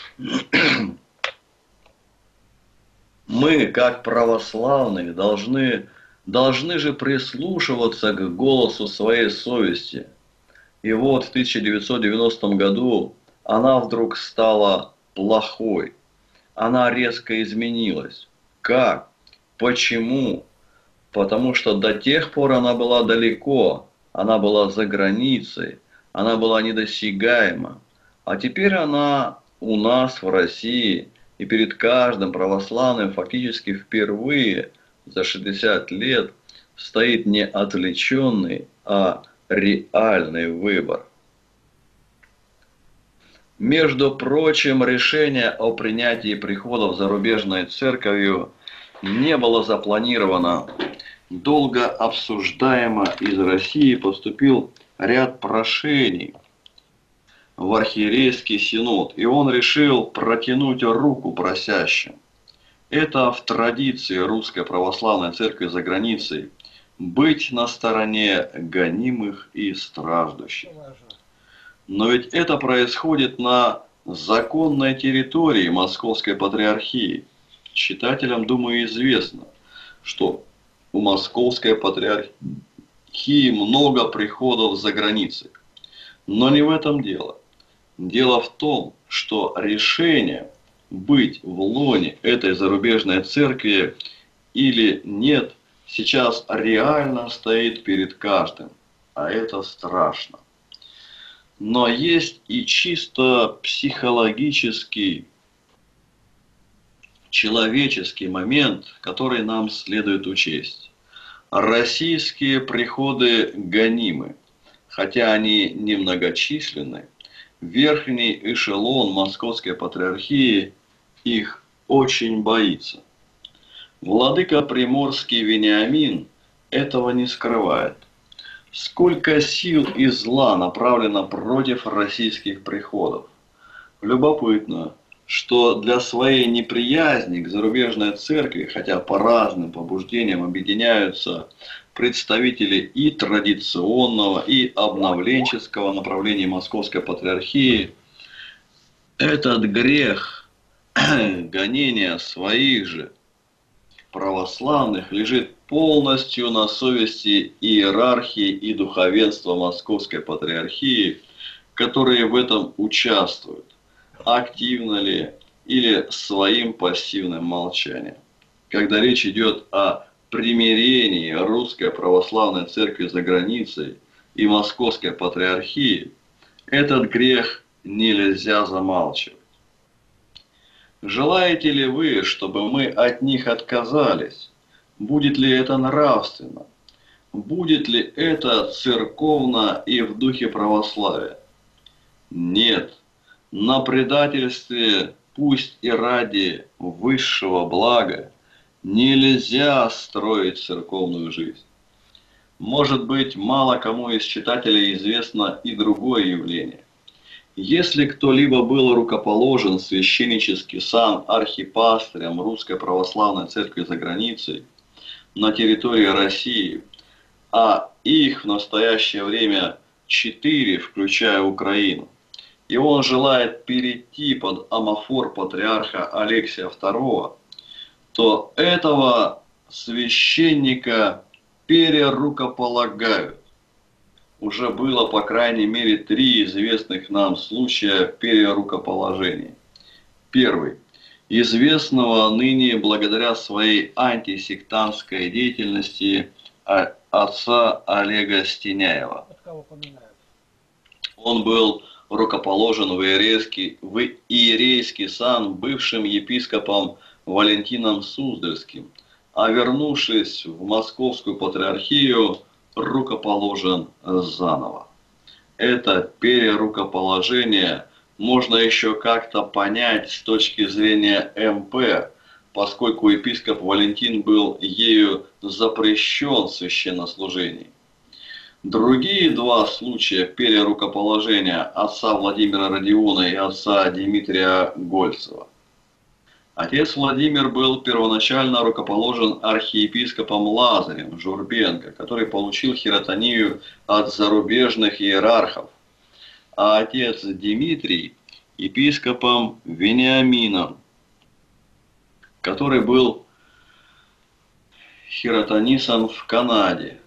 Мы, как православные, должны же прислушиваться к голосу своей совести. И вот в 1990 году она вдруг стала плохой. Она резко изменилась. Как? Почему? Потому что до тех пор она была далеко, она была за границей, она была недосягаема. А теперь она у нас в России, и перед каждым православным фактически впервые за 60 лет стоит не отвлеченный, а реальный выбор. Между прочим, решение о принятии приходов зарубежной церковью не было запланировано. Долго обсуждаемо из России поступил ряд прошений в архиерейский синод, и он решил протянуть руку просящим. Это в традиции Русской Православной Церкви за границей быть на стороне гонимых и страждущих. Но ведь это происходит на законной территории Московской Патриархии. Читателям, думаю, известно, что у Московской Патриархии много приходов за границей. Но не в этом дело. Дело в том, что решение быть в лоне этой зарубежной церкви или нет сейчас реально стоит перед каждым. а это страшно. Но есть и чисто психологический, человеческий момент, который нам следует учесть. Российские приходы гонимы, хотя они немногочисленны. Верхний эшелон Московской Патриархии их очень боится. Владыка Приморский Вениамин этого не скрывает. Сколько сил и зла направлено против российских приходов. Любопытно, что для своей неприязни к зарубежной церкви, хотя по разным побуждениям объединяются представители и традиционного, и обновленческого направления Московской Патриархии, этот грех гонения своих же православных лежит полностью на совести иерархии и духовенства Московской Патриархии, которые в этом участвуют, активно ли или своим пассивным молчанием. Когда речь идет о примирении Русской Православной Церкви за границей и Московской Патриархии, этот грех нельзя замалчивать. Желаете ли вы, чтобы мы от них отказались? Будет ли это нравственно? Будет ли это церковно и в духе православия? Нет. На предательстве, пусть и ради высшего блага, нельзя строить церковную жизнь. Может быть, мало кому из читателей известно и другое явление. Если кто-либо был рукоположен в священнический сан архипастырем Русской Православной Церкви за границей на территории России, а их в настоящее время 4, включая Украину, и он желает перейти под амофор патриарха Алексия II, то этого священника перерукополагают. Уже было, по крайней мере, 3 известных нам случая перерукоположения. Первый. Известного ныне благодаря своей антисектантской деятельности отца Олега Стеняева. Он был рукоположен в иерейский сан бывшим епископом Валентином Суздальским, а вернувшись в Московскую Патриархию, рукоположен заново. Это перерукоположение можно еще как-то понять с точки зрения МП, поскольку епископ Валентин был ею запрещен в священнослужении. Другие 2 случая перерукоположения отца Владимира Родиона и отца Дмитрия Гольцева. Отец Владимир был первоначально рукоположен архиепископом Лазарем Журбенко, который получил хиротонию от зарубежных иерархов, а отец Дмитрий – епископом Вениамином, который был хиротонисан в Канаде.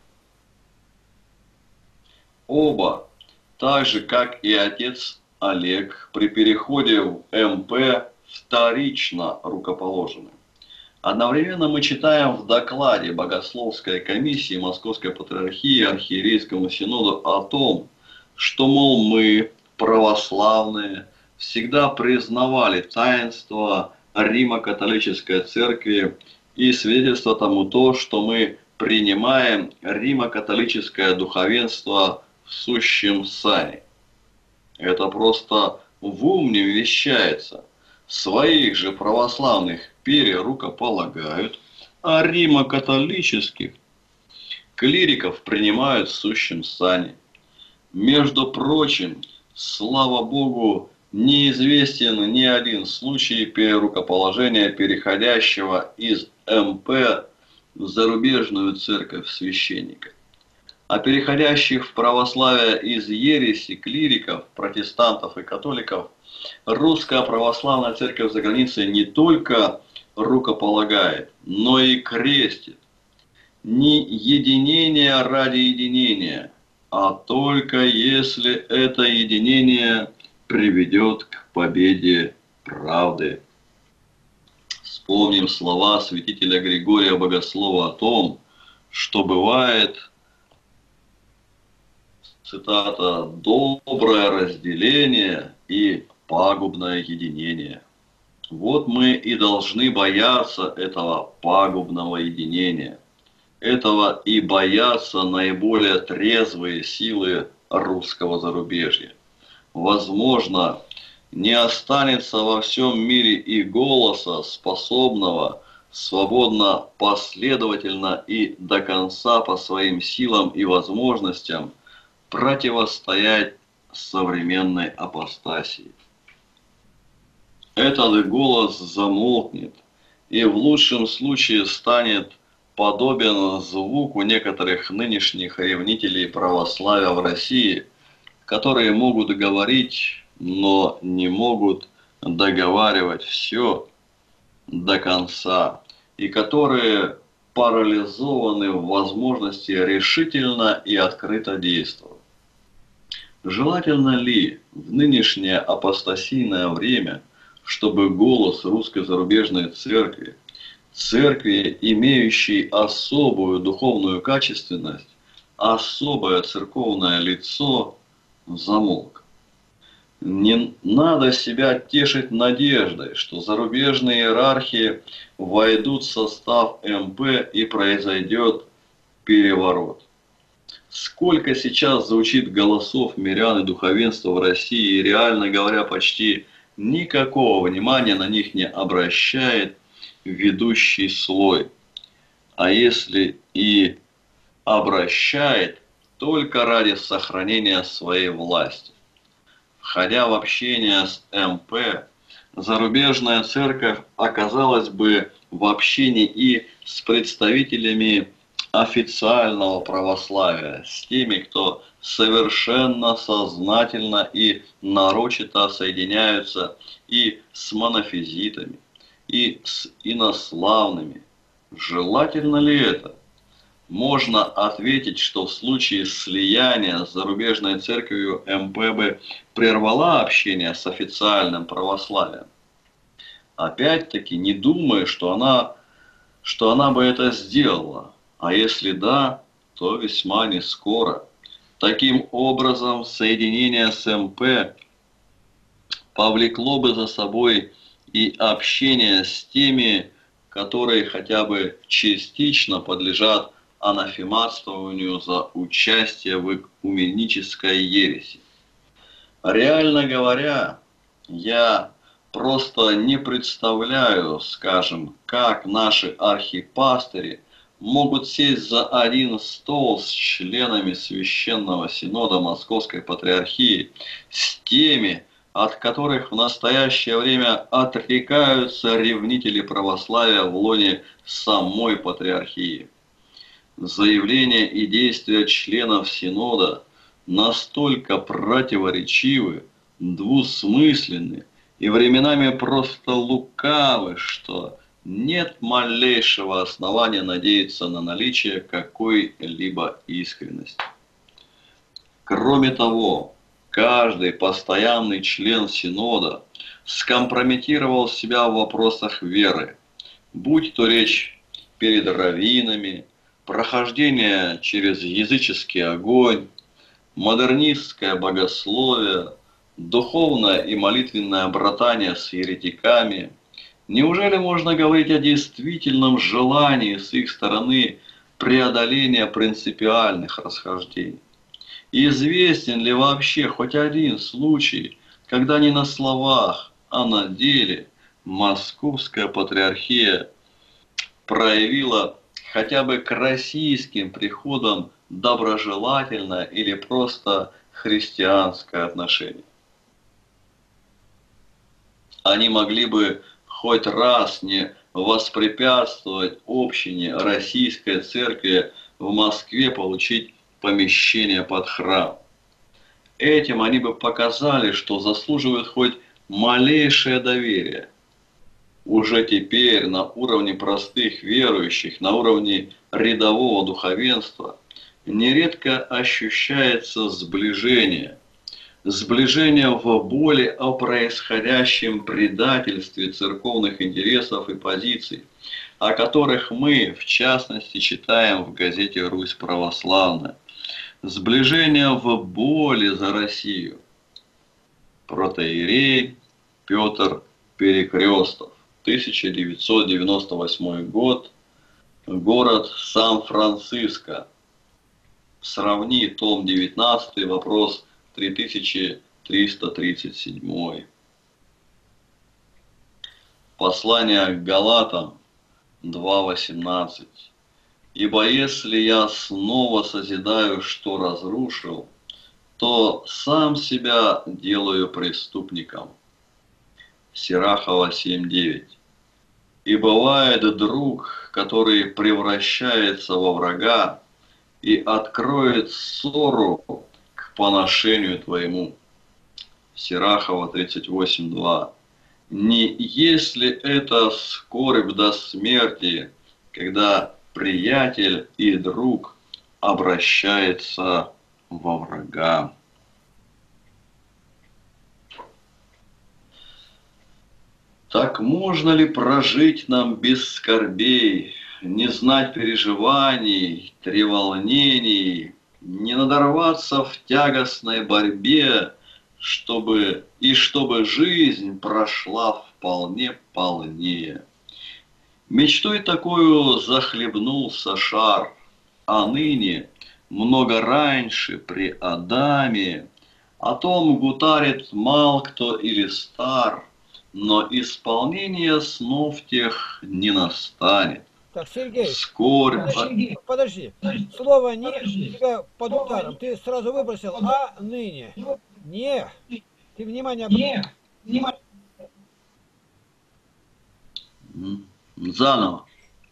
Оба, так же как и отец Олег, при переходе в МП вторично рукоположены. Одновременно мы читаем в докладе Богословской комиссии Московской Патриархии Архиерейскому Синоду о том, что, мол, мы, православные, всегда признавали таинство Римо-католической церкви, и свидетельство тому то, что мы принимаем Римо-католическое духовенство в сущем сане. Это просто в ум не вмещается. Своих же православных перерукополагают, а римо-католических клириков принимают в сущем сане. Между прочим, слава Богу, неизвестен ни один случай перерукоположения переходящего из МП в зарубежную церковь священника. А переходящих в православие из ереси клириков, протестантов и католиков Русская Православная Церковь за границей не только рукополагает, но и крестит. Не единение ради единения, а только если это единение приведет к победе правды. Вспомним слова святителя Григория Богослова о том, что бывает цитата, «доброе разделение и пагубное единение». Вот мы и должны бояться этого пагубного единения. Этого и боятся наиболее трезвые силы русского зарубежья. Возможно, не останется во всем мире и голоса, способного свободно, последовательно и до конца по своим силам и возможностям противостоять современной апостасии. Этот голос замолкнет и в лучшем случае станет подобен звуку некоторых нынешних ревнителей православия в России, которые могут говорить, но не могут договаривать все до конца, и которые парализованы в возможности решительно и открыто действовать. Желательно ли в нынешнее апостасийное время, чтобы голос русской зарубежной церкви, церкви, имеющей особую духовную качественность, особое церковное лицо, замолк? Не надо себя тешить надеждой, что зарубежные иерархи войдут в состав МП и произойдет переворот. Сколько сейчас звучит голосов мирян и духовенства в России, и реально говоря, почти никакого внимания на них не обращает ведущий слой. А если и обращает, только ради сохранения своей власти. Входя в общение с МП, зарубежная церковь оказалась бы в общении и с представителями официального православия, с теми, кто совершенно сознательно и нарочито соединяются и с монофизитами, и с инославными. Желательно ли это? Можно ответить, что в случае слияния с зарубежной церковью МП бы прервала общение с официальным православием. Опять-таки, не думаю, что она бы это сделала. А если да, то весьма не скоро. Таким образом, соединение с МП повлекло бы за собой и общение с теми, которые хотя бы частично подлежат анафематствованию за участие в экуменической ереси. Реально говоря, я просто не представляю, скажем, как наши архипастыри могут сесть за один стол с членами Священного Синода Московской Патриархии, с теми, от которых в настоящее время отрекаются ревнители православия в лоне самой Патриархии. Заявления и действия членов Синода настолько противоречивы, двусмысленны и временами просто лукавы, что нет малейшего основания надеяться на наличие какой-либо искренности. Кроме того, каждый постоянный член Синода скомпрометировал себя в вопросах веры, будь то речь перед раввинами, прохождение через языческий огонь, модернистское богословие, духовное и молитвенное братание с еретиками. Неужели можно говорить о действительном желании с их стороны преодоления принципиальных расхождений? Известен ли вообще хоть один случай, когда не на словах, а на деле Московская Патриархия проявила хотя бы к российским приходам доброжелательное или просто христианское отношение? Они могли бы хоть раз не воспрепятствовать общине Российской Церкви в Москве получить помещение под храм. Этим они бы показали, что заслуживают хоть малейшее доверие. Уже теперь на уровне простых верующих, на уровне рядового духовенства нередко ощущается сближение. Сближение в боли о происходящем предательстве церковных интересов и позиций, о которых мы, в частности, читаем в газете «Русь православная». Сближение в боли за Россию. Протоиерей Петр Перекрестов. 1998 год. Город Сан-Франциско. Сравни том 19, вопрос 3337. Послание к Галатам 2:18. Ибо если я снова созидаю, что разрушил, то сам себя делаю преступником. Сирахова 7:9. И бывает друг, который превращается во врага и откроет ссору к поношению твоему. Сирахова 38:2. Не если это скорбь до смерти, когда приятель и друг обращается во врага. Так можно ли прожить нам без скорбей, не знать переживаний, треволнений, не надорваться в тягостной борьбе, чтобы жизнь прошла вполне полнее? Мечтой такую захлебнулся шар, а ныне, много раньше, при Адаме, о том гутарит мал кто или стар, но исполнение снов тех не настанет. Так, Сергей, Скорбь. подожди. Слово «не» у тебя под ударом. Ты сразу выбросил «а ныне». Не. Ты внимание Заново.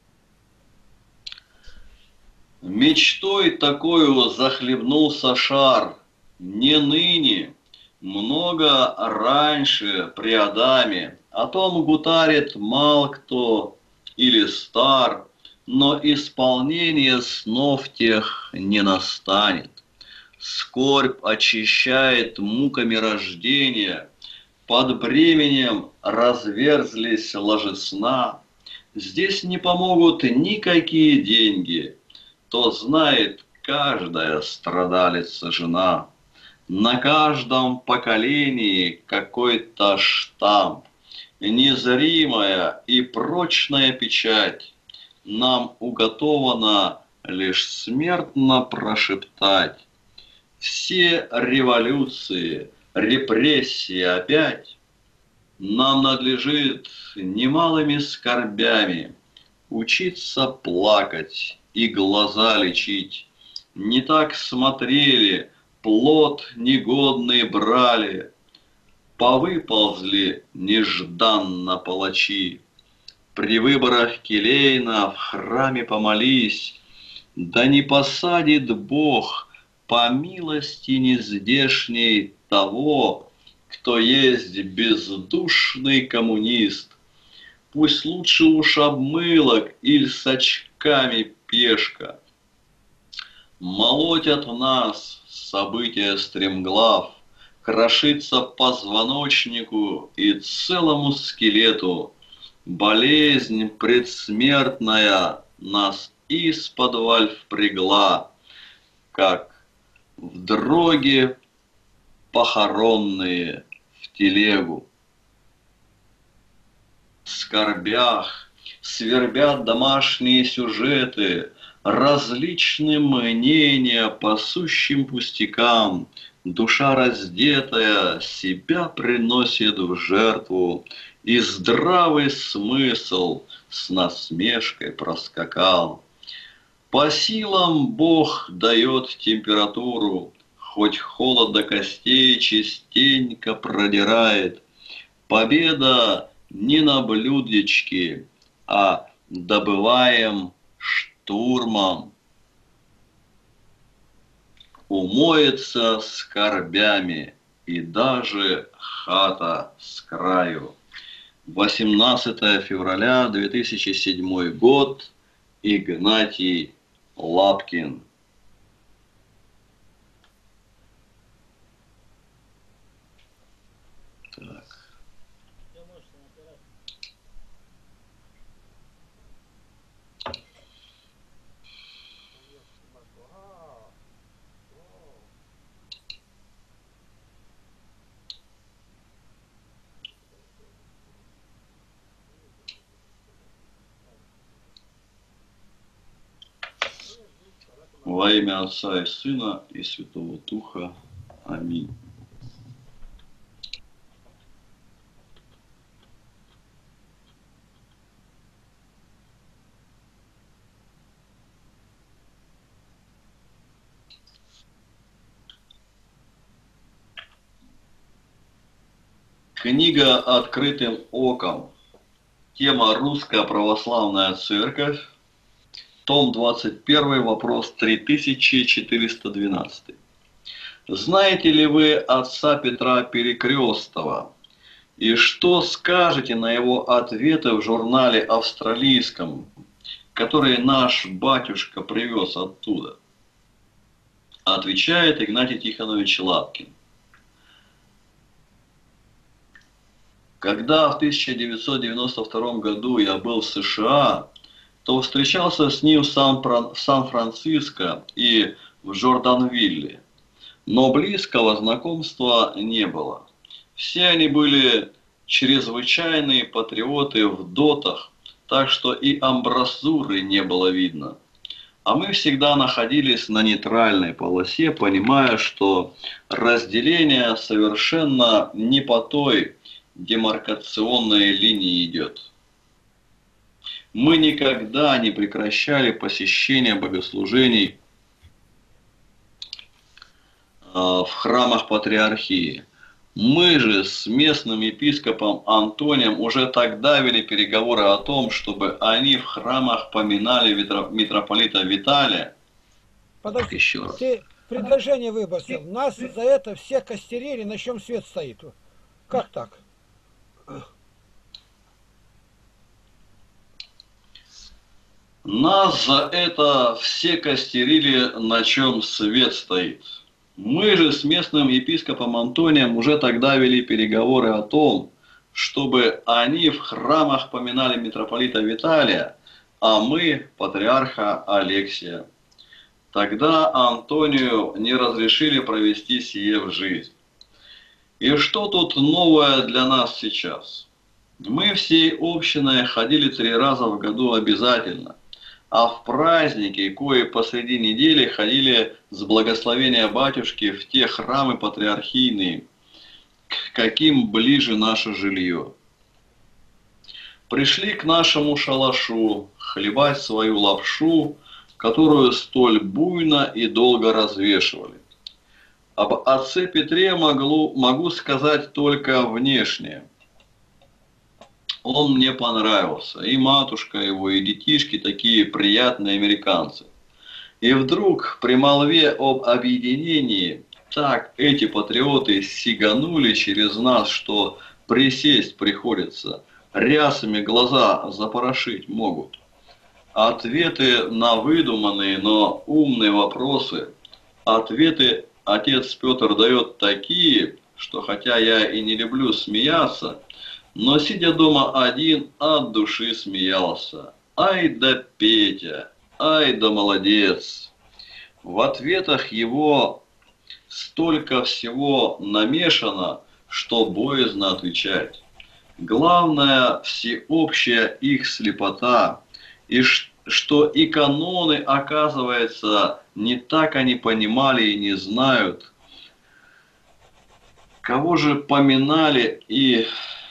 Мечтой такою захлебнулся шар, не ныне, много раньше при Адаме. О том гутарит мал кто или стар, но исполнение снов тех не настанет. Скорбь очищает муками рождения, под бременем разверзлись ложесна. Здесь не помогут никакие деньги, то знает каждая страдалица жена. На каждом поколении какой-то штамп, незримая и прочная печать. Нам уготовано лишь смертно прошептать. Все революции, репрессии опять. Нам надлежит немалыми скорбями учиться плакать и глаза лечить. Не так смотрели, плод негодный брали, повыползли нежданно палачи. При выборах келейна в храме помолись, да не посадит Бог по милости нездешней того, кто есть бездушный коммунист. Пусть лучше уж обмылок или с очками пешка. Молотят в нас события стремглав, крошится позвоночнику и целому скелету. Болезнь предсмертная нас исподволь впрягла, как в дроге похоронные в телегу. В скорбях свербят домашние сюжеты, различные мнения по сущим пустякам. Душа раздетая себя приносит в жертву, и здравый смысл с насмешкой проскакал. По силам Бог дает температуру, хоть холод до костей частенько продирает. Победа не на блюдечке, а добываем штурмом. Умоется скорбями и даже хата с краю. 18 февраля 2007 год. Игнатий Лапкин. Так. Во имя Отца и Сына и Святого Духа. Аминь. Книга «Открытым оком». Тема «Русская православная церковь». Том 21, вопрос 3412. Знаете ли вы отца Петра Перекрестова? И что скажете на его ответы в журнале австралийском, который наш батюшка привез оттуда? Отвечает Игнатий Тихонович Лапкин. Когда в 1992 году я был в США, то встречался с ним в Сан-Франциско и в Джорданвилле. Но близкого знакомства не было. Все они были чрезвычайные патриоты в дотах, так что и амбразуры не было видно. А мы всегда находились на нейтральной полосе, понимая, что разделение совершенно не по той демаркационной линии идет. Мы никогда не прекращали посещение богослужений в храмах патриархии. Мы же с местным епископом Антонием уже тогда вели переговоры о том, чтобы они в храмах поминали митрополита Виталия. Подожди, Еще раз. ты предложение выбросил. Нас за это все костерили, на чем свет стоит. Как так? Нас за это все костерили, на чем свет стоит. Мы же с местным епископом Антонием уже тогда вели переговоры о том, чтобы они в храмах поминали митрополита Виталия, а мы патриарха Алексия. Тогда Антонию не разрешили провести сие в жизнь. И что тут новое для нас сейчас? Мы всей общиной ходили 3 раза в году обязательно. А в праздники, кои посреди недели, ходили с благословения батюшки в те храмы патриархийные, к каким ближе наше жилье. Пришли к нашему шалашу хлебать свою лапшу, которую столь буйно и долго развешивали. Об отце Петре могу сказать только внешне. Он мне понравился, и матушка его, и детишки такие приятные американцы. И вдруг при молве об объединении так эти патриоты сиганули через нас, что присесть приходится, рясами глаза запорошить могут. Ответы на выдуманные, но умные вопросы, ответы отец Петр дает такие, что хотя я и не люблю смеяться, но, сидя дома один, от души смеялся. Ай да Петя, ай да молодец. В ответах его столько всего намешано, что боязно отвечать. Главное, всеобщая их слепота, и что и каноны, оказывается, не так они понимали и не знают. Кого же поминали и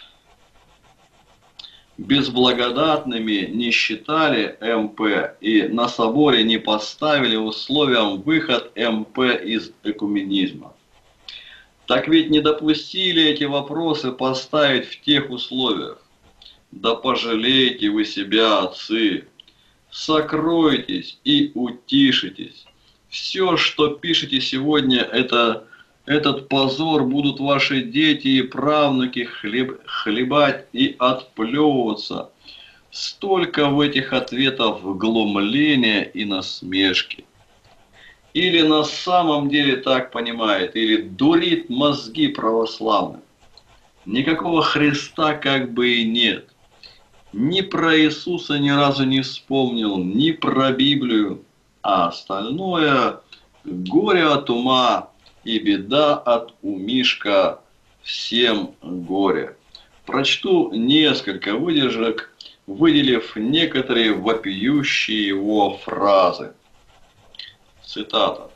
безблагодатными не считали МП и на соборе не поставили условием выход МП из экуменизма. Так ведь не допустили эти вопросы поставить в тех условиях. Да пожалейте вы себя, отцы, сокройтесь и утишитесь. Все, что пишете сегодня, этот позор будут ваши дети и правнуки хлебать и отплевываться. Столько в этих ответах глумления и насмешки. Или на самом деле так понимает, или дурит мозги православных. Никакого Христа как бы и нет. Ни про Иисуса ни разу не вспомнил, ни про Библию. А остальное горе от ума и беда от умишка, всем горе. Прочту несколько выдержек, выделив некоторые вопиющие его фразы. Цитата.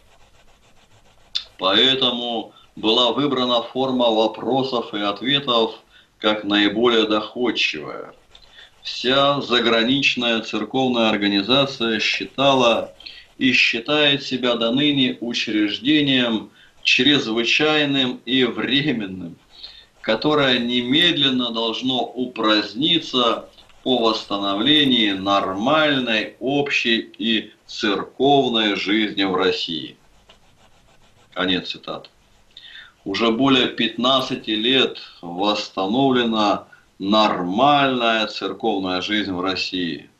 Поэтому была выбрана форма вопросов и ответов как наиболее доходчивая. Вся заграничная церковная организация считала и считает себя до ныне учреждением чрезвычайным и временным, которое немедленно должно упраздниться по восстановлении нормальной общей и церковной жизни в России. Конец цитаты. Уже более 15 лет восстановлена нормальная церковная жизнь в России.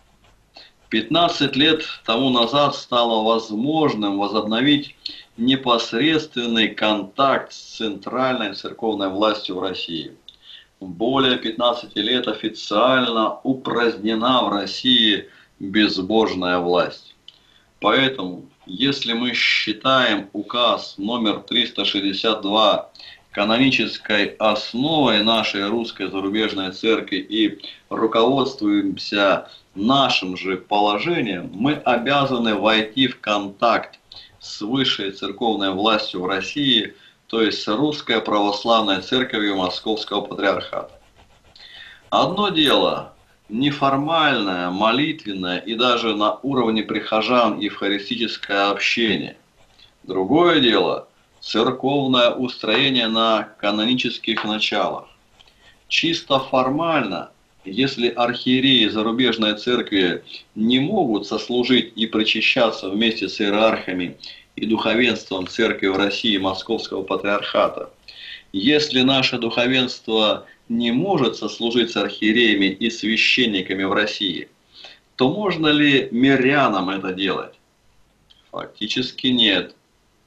15 лет тому назад стало возможным возобновить непосредственный контакт с центральной церковной властью в России. Более 15 лет официально упразднена в России безбожная власть. Поэтому, если мы считаем указ номер 362 канонической основой нашей русской зарубежной церкви и руководствуемся нашим же положением, мы обязаны войти в контакт с высшей церковной властью в России, то есть с Русской Православной Церковью Московского Патриархата. Одно дело неформальное, молитвенное и даже на уровне прихожан евхаристическое общение. Другое дело церковное устроение на канонических началах. Чисто формально, если архиереи зарубежной церкви не могут сослужить и причащаться вместе с иерархами и духовенством церкви в России Московского Патриархата, если наше духовенство не может сослужить с архиереями и священниками в России, то можно ли мирянам это делать? Фактически нет.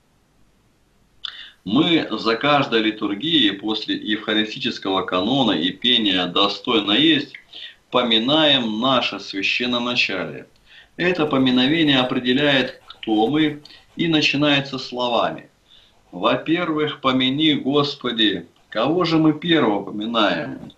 Мы за каждой литургией после евхаристического канона и пения «Достойно есть» поминаем наше священноначалие. Это поминовение определяет, кто мы, и начинается словами. Во-первых, помяни, Господи, кого же мы первого поминаем?